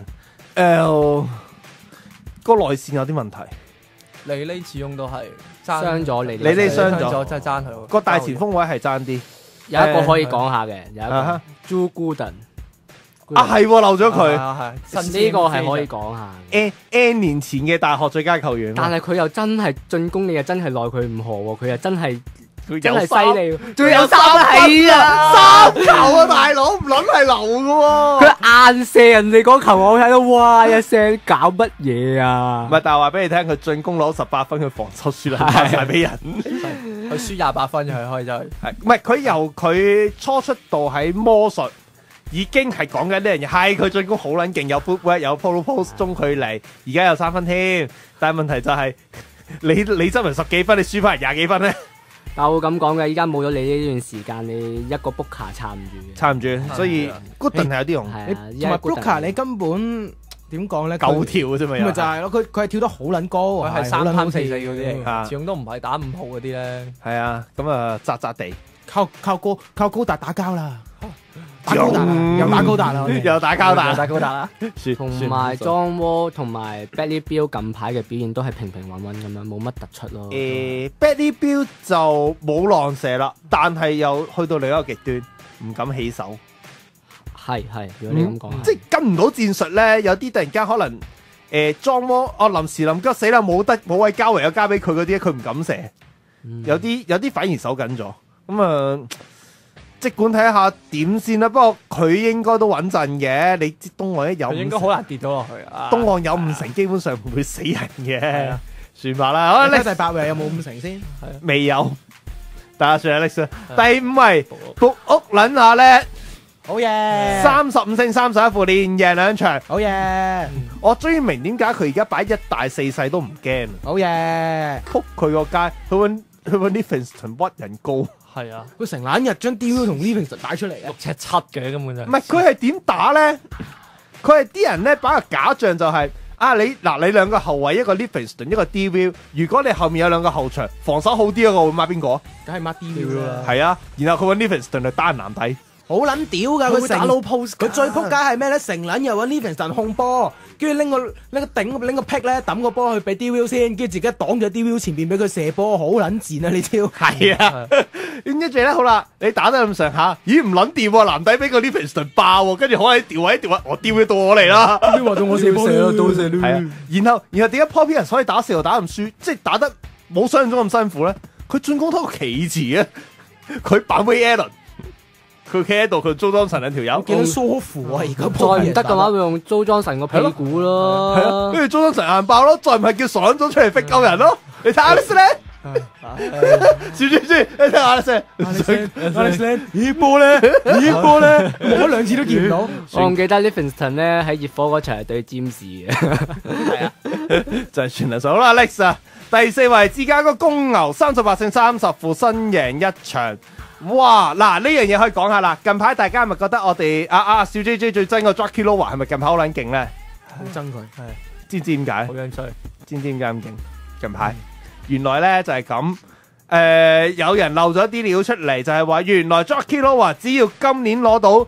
個內線有啲問題。 你呢始終都係傷咗， 你呢傷咗， 真係爭佢個大前鋒位係爭啲。 有一個可以講下嘅，有一個 Drew Gooden 係漏咗佢， 呢個係可以講下。 N 年前嘅大學最佳球員， 但係佢又真係進攻，你又真係奈佢唔何喎，佢又真係真係犀利， 仲有3分啊！3球啊，大佬唔撚係流嘅喎， 佢硬射人哋嗰球，我睇到哇一聲，搞乜嘢啊？ 唔係，但係話俾你聽，佢進攻攞18分，佢防守輸啦，派晒俾人。 佢輸28分就係可以就係， 唔係佢由佢初出道喺魔術已經係講緊呢樣嘢，係佢進攻好撚勁，有 footwork 有 polo post 中距離，而家有3分添。但係問題就係你執人10幾分，你輸翻人20幾分咧。 但我會咁講嘅，依家冇咗你呢段時間，你一個 Booker 撐唔住， 所以 Gooden 係有啲用。 同埋 Booker 你根本點講咧？ 夠跳嘅啫嘛， 咪就係咯，佢係跳得好撚高， 佢係3攤4四嗰啲， 啊始終都唔係打5號嗰啲咧。 係啊，咁啊扎扎地， 靠高達打交啦。打高達啦，又打高達啦， 又打高達， 打高達啦。 同埋 John Wall 同埋 Bradley Beal 近排嘅表現都係平平穩穩咁樣，冇乜突出咯。 Bradley Beal 就冇浪射啦，但係又去到另一個極端，唔敢起手。 係，如果你咁講， 即係跟唔到戰術咧，有啲突然間可能John Wall 臨時臨急死啦，冇位交，唯有交俾佢嗰啲，佢唔敢射。有啲反而守緊咗，咁啊。即管睇下點先啦，不過佢應該都穩陣嘅。你知東岸一有， 應該好難跌到落去。 東岸有5成，基本上唔會死人嘅。算吧啦。好， 你睇第8位有冇5成先？ 未有。大家算下 list。第5位福屋撚下咧， 好嘢 ，35勝31負，連贏2場， 好嘢。 我終於明點解佢而家擺1大4細都唔驚。 好嘢， 撲佢個街，佢揾 Livingston 屈人高。 係啊， 佢成撚日將 DV 同 Livingston 擺出嚟 6尺7嘅根本就唔係佢係點打咧？佢係啲人咧擺個假象就係你兩個後衞一個 Livingston 一個 DV， 如果你後面有兩個後場防守好啲嗰個會抹邊個？ 梗係抹 DV 啦。 係啊，然後佢揾 Livingston 去打人籃底， 好撚屌㗎！佢打 low post，佢最撲街係咩咧？成撚又揾 Livingston 控波，跟住拎個 pick 咧抌個波去俾 DV 先，跟住自己擋咗 DV 前邊俾佢射波，好撚賤啊！呢招係啊。跟住咧，好啦，你打得咁上下，咦唔撚掂喎，籃底俾個 Livingston 爆喎，跟住可以調位，我調佢到我嚟啦。 邊話到我射波咯，到射咯。 係啊，然後點解 Paul Pierce 可以打4號打咁輸，即係打得冇想象中咁辛苦咧？佢進攻多個企詞啊，佢扮 Ray Allen，佢企喺度，佢租裝神兩條友， 幾舒服啊！而家再唔得嘅話，會用租裝神個屁股咯。 係啊，跟住租裝神硬爆咯，再唔係叫傻撚咗出嚟逼鳩人咯。你睇下呢咧。輸，你睇下先，呢波咧，冇咗2次都見唔到。 我唔記得 Livingston 咧喺熱火嗰場係對占士嘅， 係啊，就係全能手啦 ，Alex 啊，第4位芝加哥公牛38勝30負，新贏1場。哇，嗱呢樣嘢可以講下啦。近排大家係咪覺得我哋小 JJ 最憎個 Joakim Noah 係咪近排好撚勁咧？ 好憎佢， 知唔知點解？ 好樣衰， 知唔知點解咁勁？近排。原來咧就係咁，有人漏咗啲料出嚟，就係話原來 Joakim Noah 只要今年攞到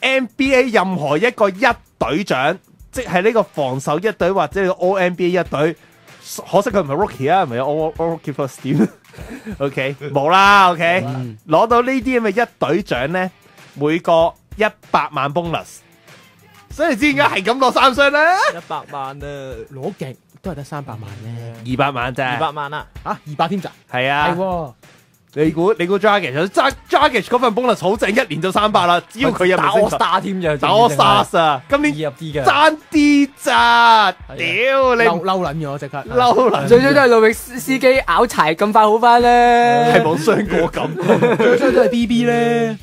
NBA 任何一個1隊獎，即係呢個防守1隊或者呢個 All NBA 1隊，可惜佢唔係 Rookie 啊，唔係有 All Rookie First Team，OK 冇啦 ，OK 攞到呢啲咁嘅1隊獎咧，每個100萬 bonus， 所以你知點解係咁攞3雙咧 ？100萬啊， 攞勁。都係得300萬咧 ，200萬啫，200 萬啊， 200添咋？ 係啊， 係你估 Dragic 嗰份 bonus 好正，一年就300啦，只要佢有打明星 All Star 添啫， 打 All Stars 啊，今年入啲嘅， 爭啲咋，屌你嬲撚咗即刻， 嬲撚， 最衰都係路易司機拗柴咁快好翻咧， 係冇傷過咁， 最衰都係 BB 咧。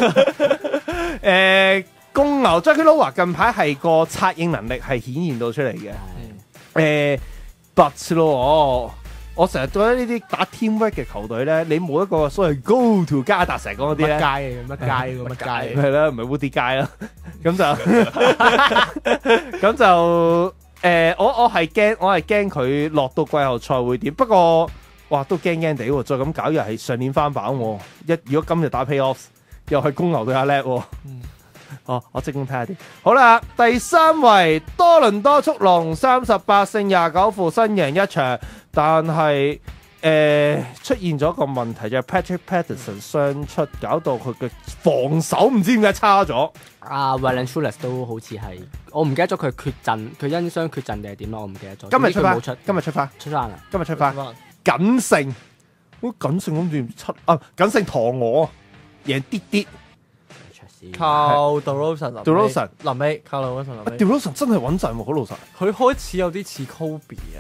公牛 Jackie Lowe 近排係個策應能力係顯現到出嚟嘅。but 咯，我成日覺得呢啲打 teamwork 嘅球隊咧，你冇一個所謂 go to 加達成講嗰啲咧， 乜街嚟嘅乜街乜街， 係啦，唔係 Woody 街啦，咁就我係驚佢落到季後賽會點，不過哇都驚驚地喎，再咁搞又係上年翻版喎，如果今日打 playoffs 又係公牛對阿叻喎。我即管睇下啲。好啦，第3位多倫多速龍38勝29負，新贏1場，但係出現咗個問題就係 Patrick Patterson 傷出，搞到佢嘅防守唔知點解差咗。 Valanciunas 都好似係，我唔記得咗佢缺陣，佢因傷缺陣定係點咯？我唔記得咗。 今日出翻， 出翻啦， 今日出翻。僅勝，僅勝咁住僅勝唐我贏啲。 靠 DeRozan 臨尾靠 DeRozan 臨尾 DeRozan 真係穩陣喎，好老實。 佢開始有啲似 Kobe 啊。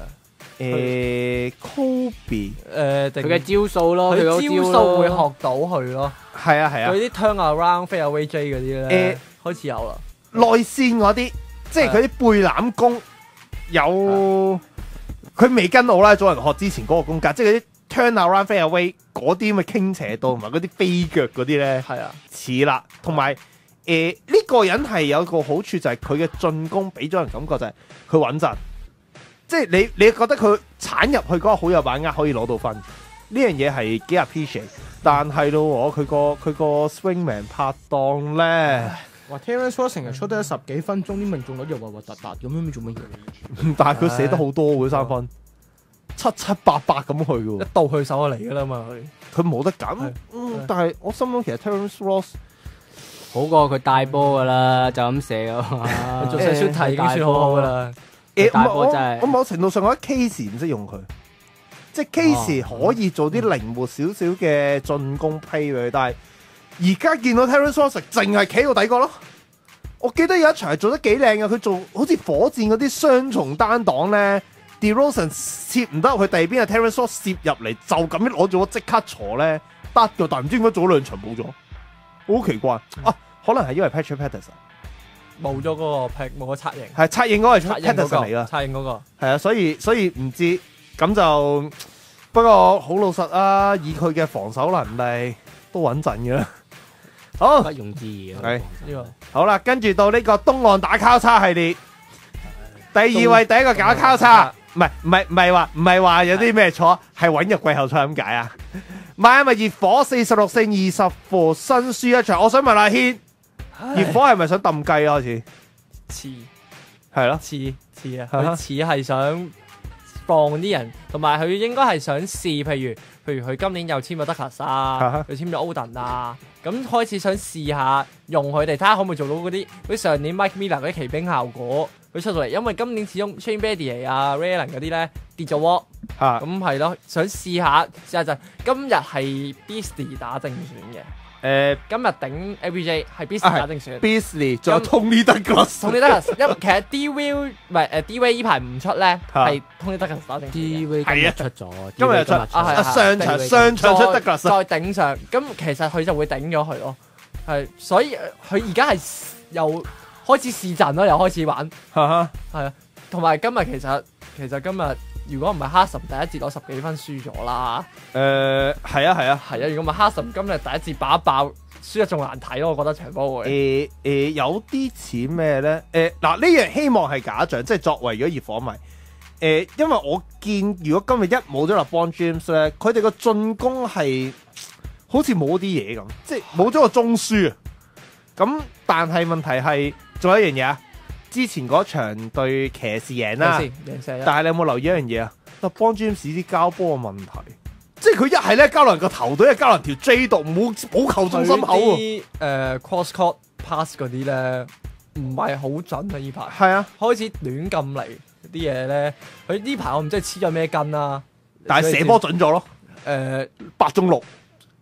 Kobe 佢嘅招數咯， 佢招數會學到佢咯。 係啊。 佢啲 turnaround fadeaway J 嗰啲咧，開始有啦。 內線嗰啲，即係佢啲背攬攻有，佢未跟奧拉祖人學之前嗰個風格，即係嗰啲 turnaround fadeaway 嗰啲咁嘅傾斜度，同埋嗰啲飛腳嗰啲咧， 係啊， 似啦。同埋呢個人係有個好處就係佢嘅進攻俾咗人感覺就係佢穩陣，即係你覺得佢鏟入去嗰個好有把握可以攞到分，呢樣嘢係幾 appreciate。但係咯，佢個 swingman 拍檔咧。 哇 Terrence Ross 成日出得10幾分鐘，啲命中率又核突咁樣，做乜嘢？ 但係佢寫得好多嗰3分，7-7-8-8咁去喎， 一到去手就嚟㗎啦嘛佢冇得揀。但係我心諗其實 Terrence Ross 好過佢帶波㗎啦，就咁射啊！ 做細選題已經算好好㗎啦。 帶波真係我某程度上覺得 Case 唔識用佢，即係 Case 可以做啲靈活少少嘅進攻 play 俾佢，但係。而家見到 Terrence Ross 淨係企喺個底角咯，我記得有一場係做得幾靚嘅，佢做好似火箭嗰啲雙重單擋咧 ，DeRozan 攝唔得入去第二邊嘅 Terrence Ross 攝入嚟就咁樣攞住我即刻坐咧得嘅，但唔知點解做2場冇咗，好奇怪可能係因為 Patrick Patterson 冇咗嗰個 pick 冇個策應， 係策應嗰個係 Patterson 嚟㗎， 策應嗰個係啊，所以唔知咁就不過好老實啊，以佢嘅防守能力都穩陣嘅啦。好， 不容置疑啊！ 係呢個好啦，跟住到呢個東岸打交叉系列，第2位第一個搞交叉，唔係話有啲咩錯，係穩入季後賽咁解啊！邁阿密熱火46勝20負，新輸1場。我想問阿軒，熱火係咪想抌雞啊？開始似係咯， 似啊，佢似係想放啲人，同埋佢應該係想試，譬如佢今年又簽咗德克薩，佢簽咗歐頓啊。咁開始想試下用佢哋，睇下可唔可以做到嗰啲上年 Mike Miller 嗰啲騎兵效果，佢出到嚟。因為今年始終 Shane Battier 啊、Ray Allen 嗰啲咧跌咗鑊，咁係咯，想試下就今日係 Beasley 打正選嘅。今日頂 LBJ 係 Beasley 打正選 ，Beasley 仲有 Tony Douglas，Tony Douglas，因為其實 D-Will 唔係D-Will 依排唔出咧，係 Tony Douglas 打正選。 D-Will 今日出咗， 今日出上場出 Douglas， 再頂上，咁其實佢就會頂咗佢咯。係，所以佢而家係又開始試陣咯，又開始玩。係啊，同埋今日其實今日。如果唔係哈神第一節攞10幾分輸咗啦， 係啊， 如果唔係哈神今日第一節爆一爆，輸得仲難睇咯，我覺得場波會。 有啲似咩咧？嗱呢樣希望係假象，即係作為如果熱火迷，因為我見如果今日一冇咗LeBron James咧，佢哋個進攻係好似冇啲嘢咁，即係冇咗個中樞啊。咁但係問題係仲有一樣嘢啊。之前嗰場對騎士贏啦，但係你有冇留意一樣嘢啊？LeBron James啲交波嘅問題，即係佢一係咧交落個頭隊，一交落條 J 度，冇球中心口喎。 cross court pass 嗰啲咧唔係好準啊！呢排係啊， 開始亂咁嚟啲嘢咧。佢呢排我唔知黐咗咩筋啦， 但係射波準咗咯。8中6，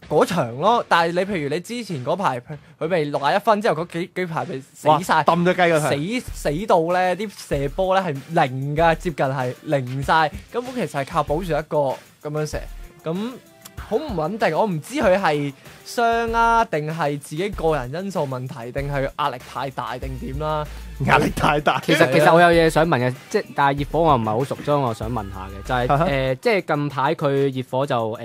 嗰場咯，但係你譬如你之前嗰排佢咪61分之後嗰幾排咪死晒， 抌咗雞嗰場死到咧啲射波咧係零㗎，接近係零晒，根本其實係靠保住一個咁樣射，咁好唔穩定。我唔知佢係傷啊，定係自己個人因素問題，定係壓力太大定點啦？ 壓力太大。 其實我有嘢想問嘅，即係但係熱火我唔係好熟，所以我想問下嘅，就係即係近排佢熱火就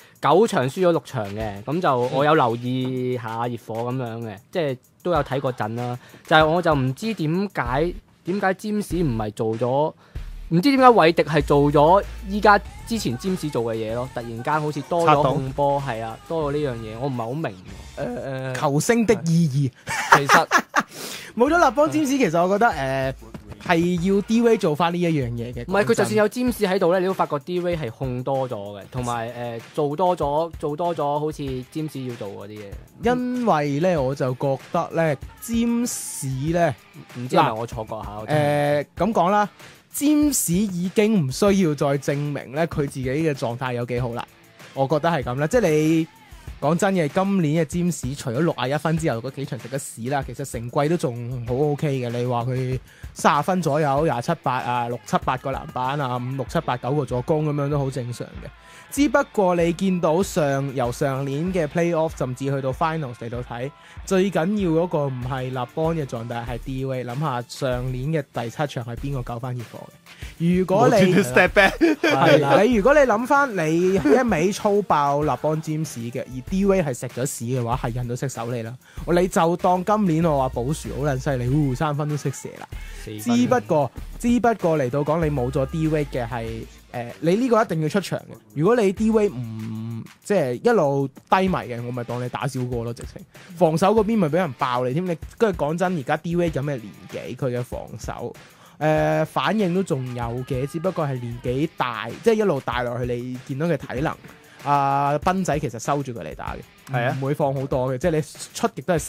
9場輸咗6場嘅，咁就我有留意下熱火咁樣嘅，即係都有睇過陣啦。就係我就唔知點解詹士唔係做咗，唔知點解韋迪係做咗依家之前詹士做嘅嘢咯，突然間好似多咗控波，係啊，多咗呢樣嘢，我唔係好明。 球星的意義， 其實冇咗立邦詹士，其實我覺得係要 D-Wade 做翻呢一樣嘢嘅。 唔係佢就算有詹士喺度咧，你都發覺 D-Wade 係控多咗嘅，同埋做多咗好似詹士要做嗰啲嘢。 因為咧，我就覺得咧，詹士咧， 唔知係咪我錯覺下？ 咁講啦，詹士已經唔需要再證明咧佢自己嘅狀態有幾好啦。我覺得係咁啦，即係你。講真嘅，今年嘅詹士除咗61分之後嗰幾場食得屎啦，其實成季都仲好 OK 嘅。你話佢30分左右，27、8啊，6、7、8個籃板啊，5、6、7、8、9個助攻咁樣都好正常嘅。只不過你見到由上年嘅 Playoff 甚至去到 Finals 嚟到睇，最緊要嗰個唔係立邦嘅狀態，係 D-Wade。諗下上年嘅第7場係邊個救翻熱火嘅？如果你 step back 係啦，你如果你諗翻你一味粗爆立邦詹士嘅，而 D-Wade 係食咗屎嘅話，係人都識守你啦。你就當今年我話保樹好撚犀利，3分都識射啦。只不過嚟到講，你冇咗 D-Wade 嘅係你呢個一定要出場嘅。如果你 D-Wade 唔即係一路低迷嘅，我咪當你打少個咯，直情防守嗰邊咪俾人爆你添。你跟住講真，而家 D-Wade 有咩年紀？佢嘅防守反應都仲有嘅，只不過係年紀大，即係一路大落去，你見到佢體能。斌仔其實收住佢嚟打嘅，係啊，唔會放好多嘅，即係你出極都係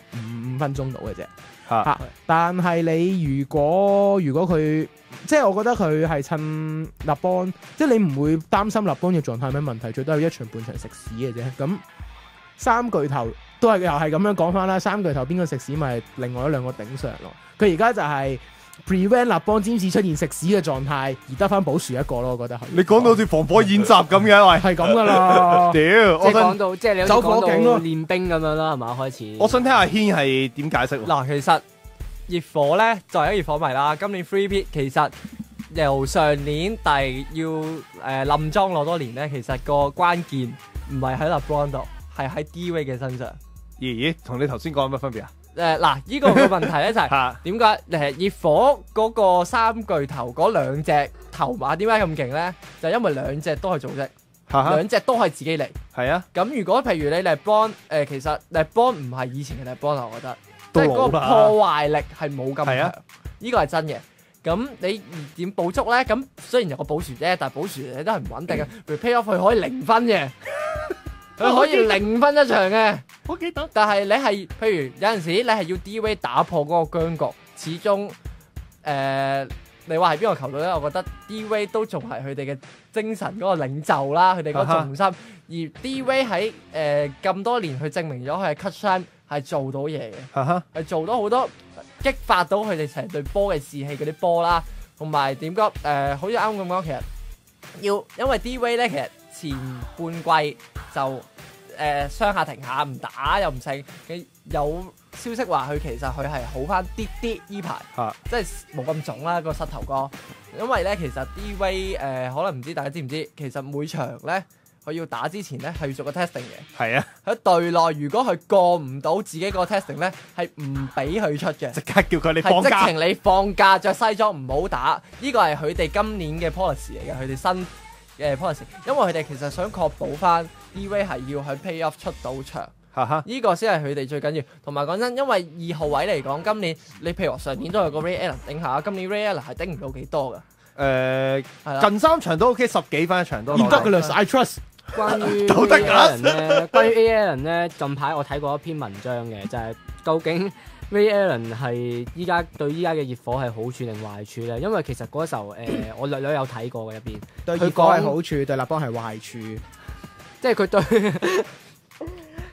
35分鐘到嘅啫。但係你如果佢，即係我覺得佢係趁立邦，即係你唔會擔心立邦嘅狀態有咩問題，最多係一場半場食屎嘅啫。咁三巨頭都係又係咁樣講翻啦，三巨頭邊個食屎咪另外一兩個頂上咯。佢而家就係prevent 立邦詹士出現食屎嘅狀態，而得翻保樹一個咯，我覺得係。你講到好似防火演習咁嘅，喂， 係咁噶啦。 屌， 即係講到即係你走火警咯， 練兵咁樣啦，係嘛？開始。 我想聽阿軒係點解釋。 嗱，其實熱火咧就係一個熱火迷啦。今年 3Peat 其實由上年但要冧莊攞多年咧，其實個關鍵唔係喺 LeBron 度，係喺 D-Wade 嘅身上。 咦？同你頭先講有乜分別啊？ 嗱，呢個嘅問題咧就係點解熱火嗰個三巨頭嗰兩隻頭馬點解咁勁咧？就因為兩隻都係組織，兩隻都係自己嚟。 係啊。 咁如果譬如你LeBron其實LeBron唔係以前嘅LeBron，我覺得即係嗰個破壞力係冇咁強。呢個係真嘅。咁你點補足咧？咁雖然有個保樹啫，但係保樹你都係唔穩定嘅。譬如 Playoff 佢可以0分嘅。佢可以0分一場嘅， 好記得。 但係你係，譬如有陣時你係要 D-Wade 打破嗰個僵局，始終你話係邊個球隊咧？我覺得 D-Wade 都仲係佢哋嘅精神嗰個領袖啦，佢哋嗰個重心。而 D-Wade 喺咁多年，佢證明咗佢係 clutch time 係做到嘢嘅，係做到好多激發到佢哋成隊波嘅士氣嗰啲波啦，同埋點講好似啱咁講，其實因為 D-Wade 咧，其實前半季就雙下停下唔打又唔成，有消息話佢其實佢係好翻啲依排，即係冇咁腫啦個膝頭哥。因為咧其實 D-Wade 可能唔知大家知唔知，其實每場咧佢要打之前咧係要做個 testing 嘅。係啊，喺隊內如果佢過唔到自己個 testing 咧，係唔俾佢出嘅。即刻叫佢你放假，係即情你放假着西裝唔好打。呢個係佢哋今年嘅 policy 嚟嘅，佢哋新嘅 policy， 因為佢哋其實想確保翻 D-Wade 係要喺 playoff 出到場，呢個先係佢哋最緊要。同埋講真，因為2號位嚟講，今年你譬如話上年都有個 Ray Allen 頂下，今年 Ray Allen 係頂唔到幾多㗎。 近3場都 OK，10幾分一場都唔得㗎啦 ，I trust。 關於 Ray Allen 咧，關於 Ray Allen 咧，近排我睇過一篇文章嘅，就係究竟Ray Allen 係對依家嘅熱火係好處定壞處咧？因為其實嗰時候我略有睇過嘅入邊， 對熱火係好處，對立邦係壞處。 即係佢對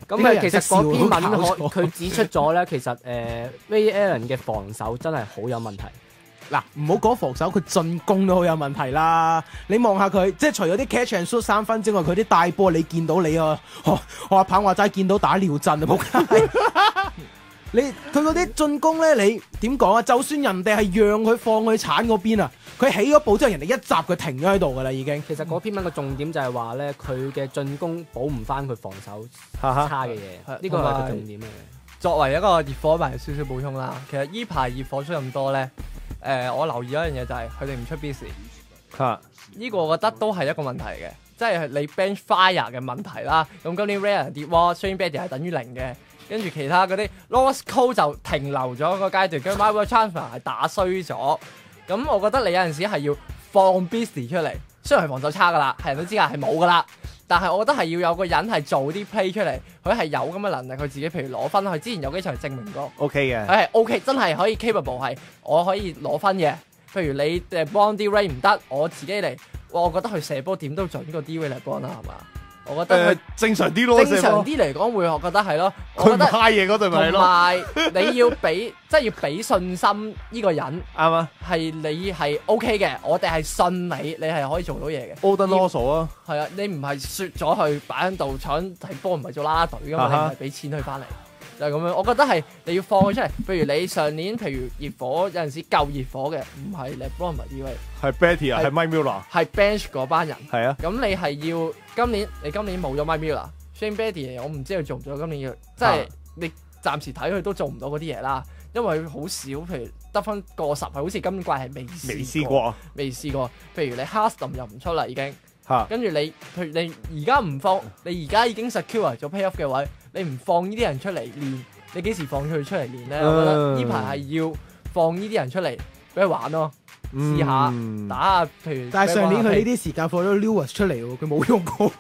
咁其實嗰篇文佢指出咗咧，其實Ray Allen 嘅防守真係好有問題。 嗱，唔好講防守，佢進攻都好有問題啦。你望下佢，即係除咗啲 catch and shoot 3分之外，佢啲大波你見到你啊，我阿棒話齋見到打尿震啊，仆街！佢嗰啲進攻咧，你點講啊？就算人哋係讓佢放去鏟嗰邊啊，佢起咗步之後，人哋一閘佢停咗喺度噶啦，已經。 其實嗰篇文嘅重點就係話咧，佢嘅進攻補唔翻佢防守差嘅嘢，呢個係個重點嚟嘅。 作為一個熱火迷，少少補充啦。其實依排熱火出咁多咧，我留意一樣嘢就係佢哋唔出 Beasley。呢個我覺得都係一個問題嘅，即係你 bench fire 嘅問題啦。咁今年 Ryan 跌喎 ，Shane Battier 係等於0嘅。跟住其他嗰啲 Lawrence Cole 就停留咗個階段，跟住 Michael Chandler 係打衰咗。咁我覺得你有陣時係要放 Beasley 出嚟，雖然係防守差噶啦，係人都知㗎係冇噶啦。但係我覺得係要有個人係做啲 play 出嚟，佢係有咁嘅能力，佢自己譬如攞分，佢之前有幾場證明過 OK 嘅， 佢係 OK， 真係可以 capable 係我可以攞分嘅。譬如你幫 D-Ray 唔得，我自己嚟，我覺得佢射波點都準過 D-Ray 嚟幫啦，係嘛？我覺得佢正常啲咯， 正常啲嚟講會，我覺得係咯。 佢唔揩嘢嗰隊咪係咯。 同埋你要俾即係要俾信心呢個人啱啊， 係你係 OK 嘅，我哋係信你，你係可以做到嘢嘅。 Oden Loso 啊， 係啊，你唔係説咗佢擺喺度搶睇波，唔係做啦啦隊噶嘛，你唔係俾錢佢翻嚟。就係咁樣，我覺得係你要放佢出嚟。譬如你上年，譬如熱火有陣時救熱火嘅，唔係 LeBron 唔係 D-Wade， 係 Battier 係 Mike Miller， 係 bench 嗰班人。 係啊， 咁你係要今年冇咗 Mike Miller，Shane Battier 我唔知佢做唔做今年要，即係你暫時睇佢都做唔到嗰啲嘢啦，因為佢好少，譬如得分過10，好似今季係未試過。譬如你 Haslem 又唔出啦已經。跟住你，譬如你而家唔放，你而家已經 secure 咗 playoff 嘅位，你唔放呢啲人出嚟練，你幾時放佢出嚟練咧？我覺得呢排係要放呢啲人出嚟俾佢玩咯，試下打下。譬如但係上年佢呢啲時間放咗 Lewis 出嚟喎，佢冇用過。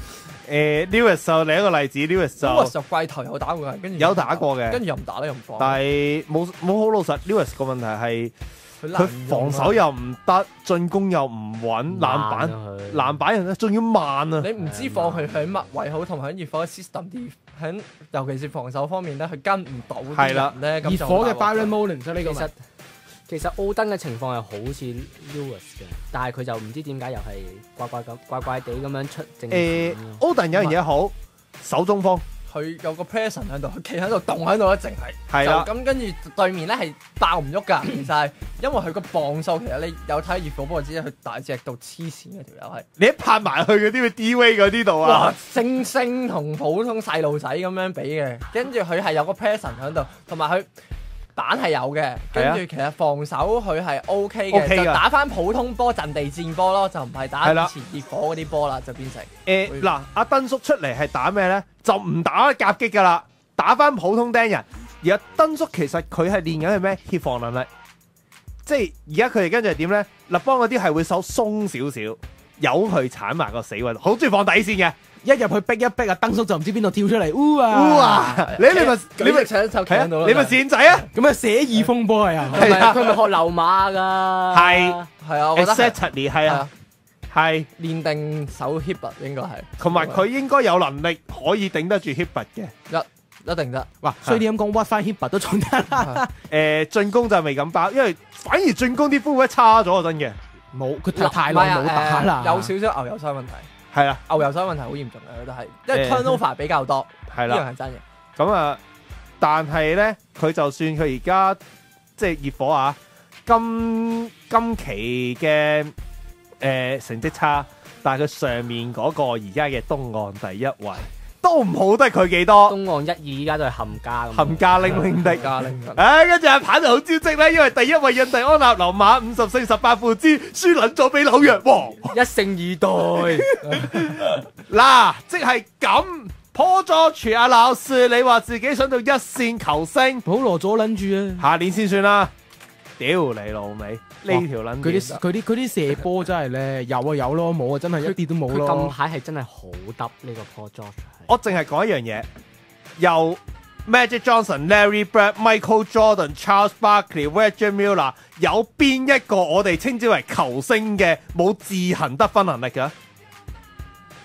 Lewis 就另一個例子 ，Lewis 就季頭有打過嘅，跟住有打過嘅， 跟住又唔打咧，又唔放。 但係冇好老實 ，Lewis 個問題係。佢防守又唔得，進攻又唔穩，籃板人咧仲要慢啊！ 你唔知放佢喺乜位好，同埋喺熱火嘅 system 啲，喺尤其是防守方面咧，佢跟唔到啲人咧。 熱火嘅 Byron Mullins 呢個其實奧登嘅情況係好似 Lewis 嘅，但係佢就唔知點解又係怪怪地咁樣出正。 奧登有樣嘢好，守中鋒。 佢有個 person 喺度，佢企喺度動喺度一直係啦。 咁跟住對面咧係爆唔喐㗎，其實係因為佢個磅數其實你有睇熱火波就知佢大隻到黐線嘅條友係。 你一拍埋去嗰啲 D-Wade 嗰啲度啊， 哇！星同普通細路仔咁樣比嘅，跟住佢係有個 person 喺度，同埋佢板係有嘅，跟住其實防守佢係 OK 嘅，就打翻普通波陣地戰波咯，就唔係打以前熱火嗰啲波啦，就變成嗱阿登叔出嚟係打咩咧？就唔打夾擊噶啦，打翻普通釘人。而阿登叔其實佢係練緊係咩？協防能力，即係而家佢哋跟住係點咧？立邦嗰啲係會手鬆少少，由佢鏟埋個死位，好中意放底線嘅。 一入去逼一逼啊，登叔就唔知邊度跳出嚟，你咪搶手企喺度咯， 你咪線仔啊！ 咁啊寫意風波係啊， 佢咪學流馬㗎？ 係啊，我覺得 exactly 係啊，係練定手 hip 應該係， 同埋佢應該有能力可以頂得住 hip 嘅， 一定得。 哇，所以點講屈翻 hip 都仲得啦。 進攻就未咁爆，因為反而進攻啲波位差咗真嘅， 冇佢太耐冇打啦， 有少少牛油傷問題。 係啦， 牛油傷問題好嚴重嘅，我覺得係，因為 turnover 比較多， 係啦， 呢樣係真嘅。 咁啊，但係咧，佢就算佢而家即係熱火啊，今期嘅成績差，但係佢上面嗰個而家嘅東岸第一位都唔好得佢幾多。 東岸1、2依家都係冚家拎拎的，跟住阿鵬就好招積咧，因為第一位印第安納溜馬50勝18負之輸撚咗俾紐約王 ，1勝2敗。 嗱，即係咁。Paul George 阿老師，你話自己想到一線球星， 保羅阻撚住啊！ 下年先算啦。屌你老味，呢條撚佢啲射波真係咧，有啊有咯，冇啊真係一啲都冇咯。 佢近排係真係好得呢個 Paul George。 我淨係講一樣嘢，由 Magic Johnson、Larry Bird、Michael Jordan、Charles Barkley、Reggie Miller， 有邊一個我哋稱之為球星嘅冇自行得分能力㗎？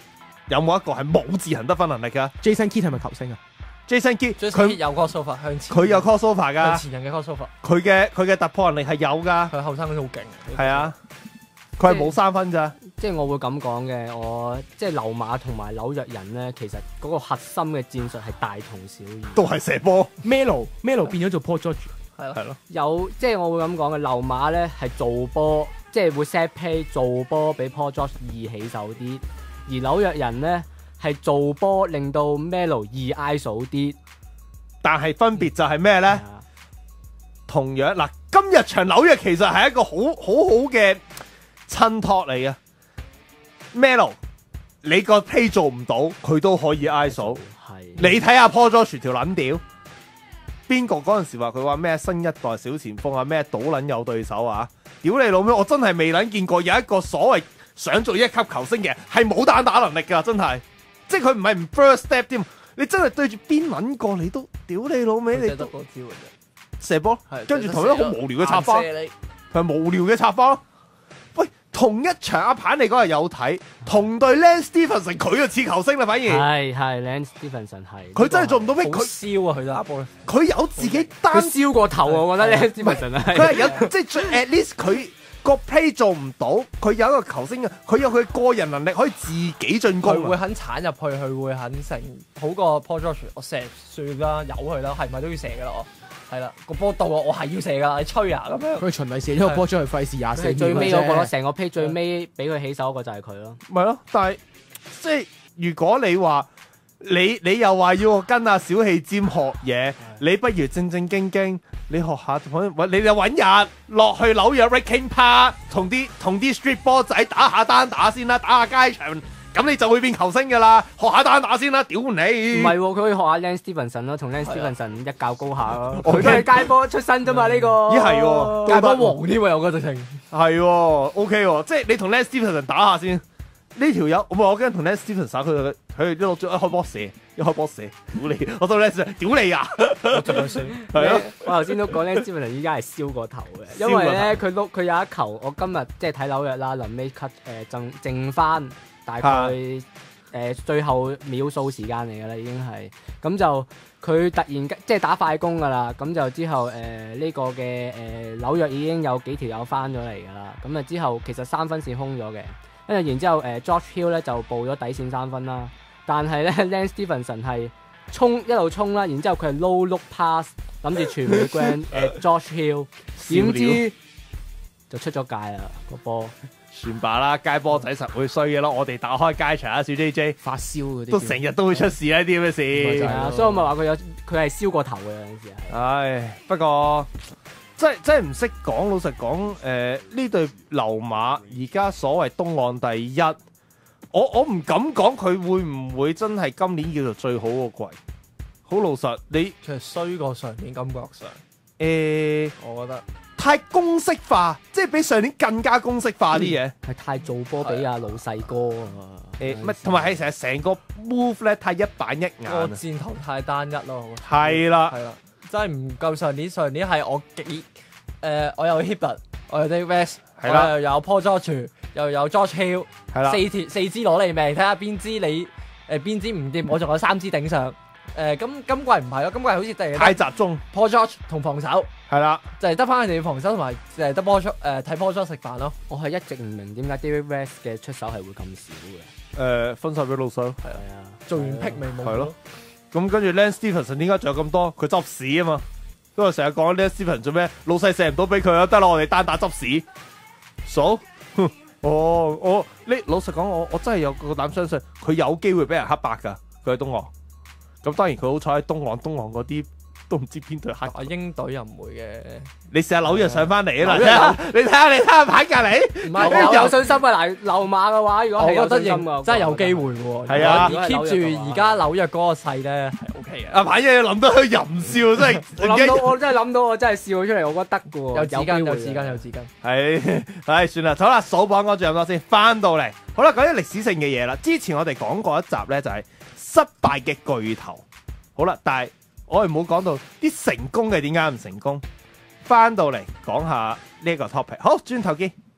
有冇一個係冇自行得分能力㗎 Jason Kidd 係咪球星啊？ ？Jason Kidd 佢有 crossover 向前， 佢有 crossover 㗎， 向前人嘅 crossover， 佢嘅突破能力係有㗎。 佢後生嗰啲好勁。 係啊，佢係冇3分咋。 即係我會咁講嘅，我即係溜馬同埋紐約人咧，其實嗰個核心嘅戰術係大同小異， 都係射波。 Melo 變咗做 Paul George， 係咯。 有即係我會咁講嘅，溜馬咧係做波，即係會 set play 做波比 Paul George 易起手啲，而紐約人咧係做波令到 Melo 易 ISO 啲， 但係分別就係咩咧？同樣嗱，今日場紐約其實係一個好嘅襯托嚟嘅。Melo 你個 play 做唔到，佢都可以 ISO。你睇下 Paul George 條撚屌，邊個嗰陣時話佢話咩新一代小前鋒啊，咩賭撚有對手啊？屌你老味，我真係未撚見過有一個所謂想做一級球星嘅係冇單打能力㗎，真係，即係佢唔係唔 first step 添，你真係對住邊撚個你都屌你老味，你得個招嘅啫， 射波，跟住同一個好無聊嘅插花，佢係無聊嘅插花。喂，同一場阿棒你嗰日有睇，同對 Lance Stephenson 佢就似球星啦，反而係 Lance Stephenson 係， 佢真係做唔到咩？ 佢燒啊佢打波， 佢有自己單， 佢燒過頭啊！我覺得 Lance Stephenson 係， 佢係有即係 at least 佢個 play 做唔到，佢有一個球星嘅，佢有佢個人能力可以自己進攻， 佢會肯鏟入去，佢會肯成好過 Paul George， 我射算啦，由佢啦，係咪都要射噶啦我？係啦，個波到我係要射㗎，你吹啊咁樣。佢循例射咗個波出去，費事24 最尾嗰個咯，成個 play 最尾俾佢起手嗰個就係佢咯。 咪咯，但係即係如果你話你又話要我跟阿小氣尖學嘢，你不如正正經經你學下，你就揾日落去紐約 Raking Park 同啲 street 波仔打下單打先啦，打下街場。咁你就會變球星噶啦，學下單打先啦，屌你！唔係喎，佢可以學下 Lance Stephenson 咯，同 Lance Stephenson 一較高下咯。佢都係街波出身啫嘛，呢個。 咦係喎， 街波王添喎，有個直情。 係喎 ，OK 喎，即係你同 Lance Stephenson 打下先。呢條友，我驚同 Lance Stephenson 打佢一路一開波射，屌你！我到 Lance 屌你啊！係啊， 我頭先都講 Lance Stephenson 依家係燒過頭嘅，因為咧佢有一球，我今日即係睇紐約啦，臨尾 cut 剩翻。大概最後秒數時間嚟㗎啦，已經係咁就佢突然即係打快攻㗎啦，咁就之後呢個嘅紐約已經有幾條友翻咗嚟㗎啦，咁啊之後其實3分線空咗嘅，跟住然之後George Hill 咧就報咗底線3分啦，但係咧 Lance Stephenson 係一路衝啦，然之後佢係 low look pass 諗住傳俾 George Hill， 點知就出咗界啦個波。 算罷啦，街波仔實會衰嘅咯。我哋打開街場啊，小 JJ 發燒嗰啲， 都成日都會出事呢啲咁嘅事。 係啊，所以我咪話佢係燒過頭嘅有陣時係。 唉，不過真係唔識講。老實講，呢隊溜馬而家所謂東岸第一，我唔敢講佢會唔會真係今年叫做最好個季。好老實，你其實衰過上年感覺上，我覺得。 太公式化，即係比上年更加公式化啲嘢， 係太做波俾阿老細哥啊！ 乜同埋係成個 move 咧太一板一眼， 個箭頭太單一咯。 係啦， 真係唔夠上年。上年係我我有 Hibbert， 我有 David West， 我又有 Paul George， 又有 George Hill， 係啦，四支攞你命，睇下邊支你邊支唔掂，我仲有3支頂上。今季唔係咯，今季好似太集中 Paul George 同防守係啦， 就係得翻佢哋防守同埋就係得 Paul George 睇 Paul George 食飯咯。 我係一直唔明點解 David West 嘅出手係會咁少嘅。 分手俾老細， 係啊， 做完 pick 未冇。 係咯，咁跟住 Lance Stephenson 點解仲有咁多？佢執屎啊嘛，因為成日講 Lance Stephenson 做咩？老細射唔到俾佢啊，得啦，我哋單打執屎。數，老實講，我真係有個膽相信佢有機會俾人黑白㗎。佢喺東岸。咁當然佢好彩喺東岸嗰啲都唔知邊隊黑。 鷹隊又唔會嘅。 你試下紐約上翻嚟啊！嗱，你睇下牌隔離。 唔係我有信心啊！嗱，溜馬嘅話，如果係有信心啊， 真係有機會喎。 係啊 ，keep 住而家紐約嗰個勢咧係 OK 嘅。 阿牌嘢諗到佢淫笑，真係我真係諗到，我真係笑咗出嚟，我覺得得嘅喎。 有紙巾。 係算啦，好啦，數榜嗰仲有咁多先，翻到嚟好啦，講啲歷史性嘅嘢啦。之前我哋講過一集咧，就係失敗嘅巨頭。好啦，但係我哋冇講到啲成功嘅點解唔成功。翻到嚟講下呢個 topic，好，轉頭見。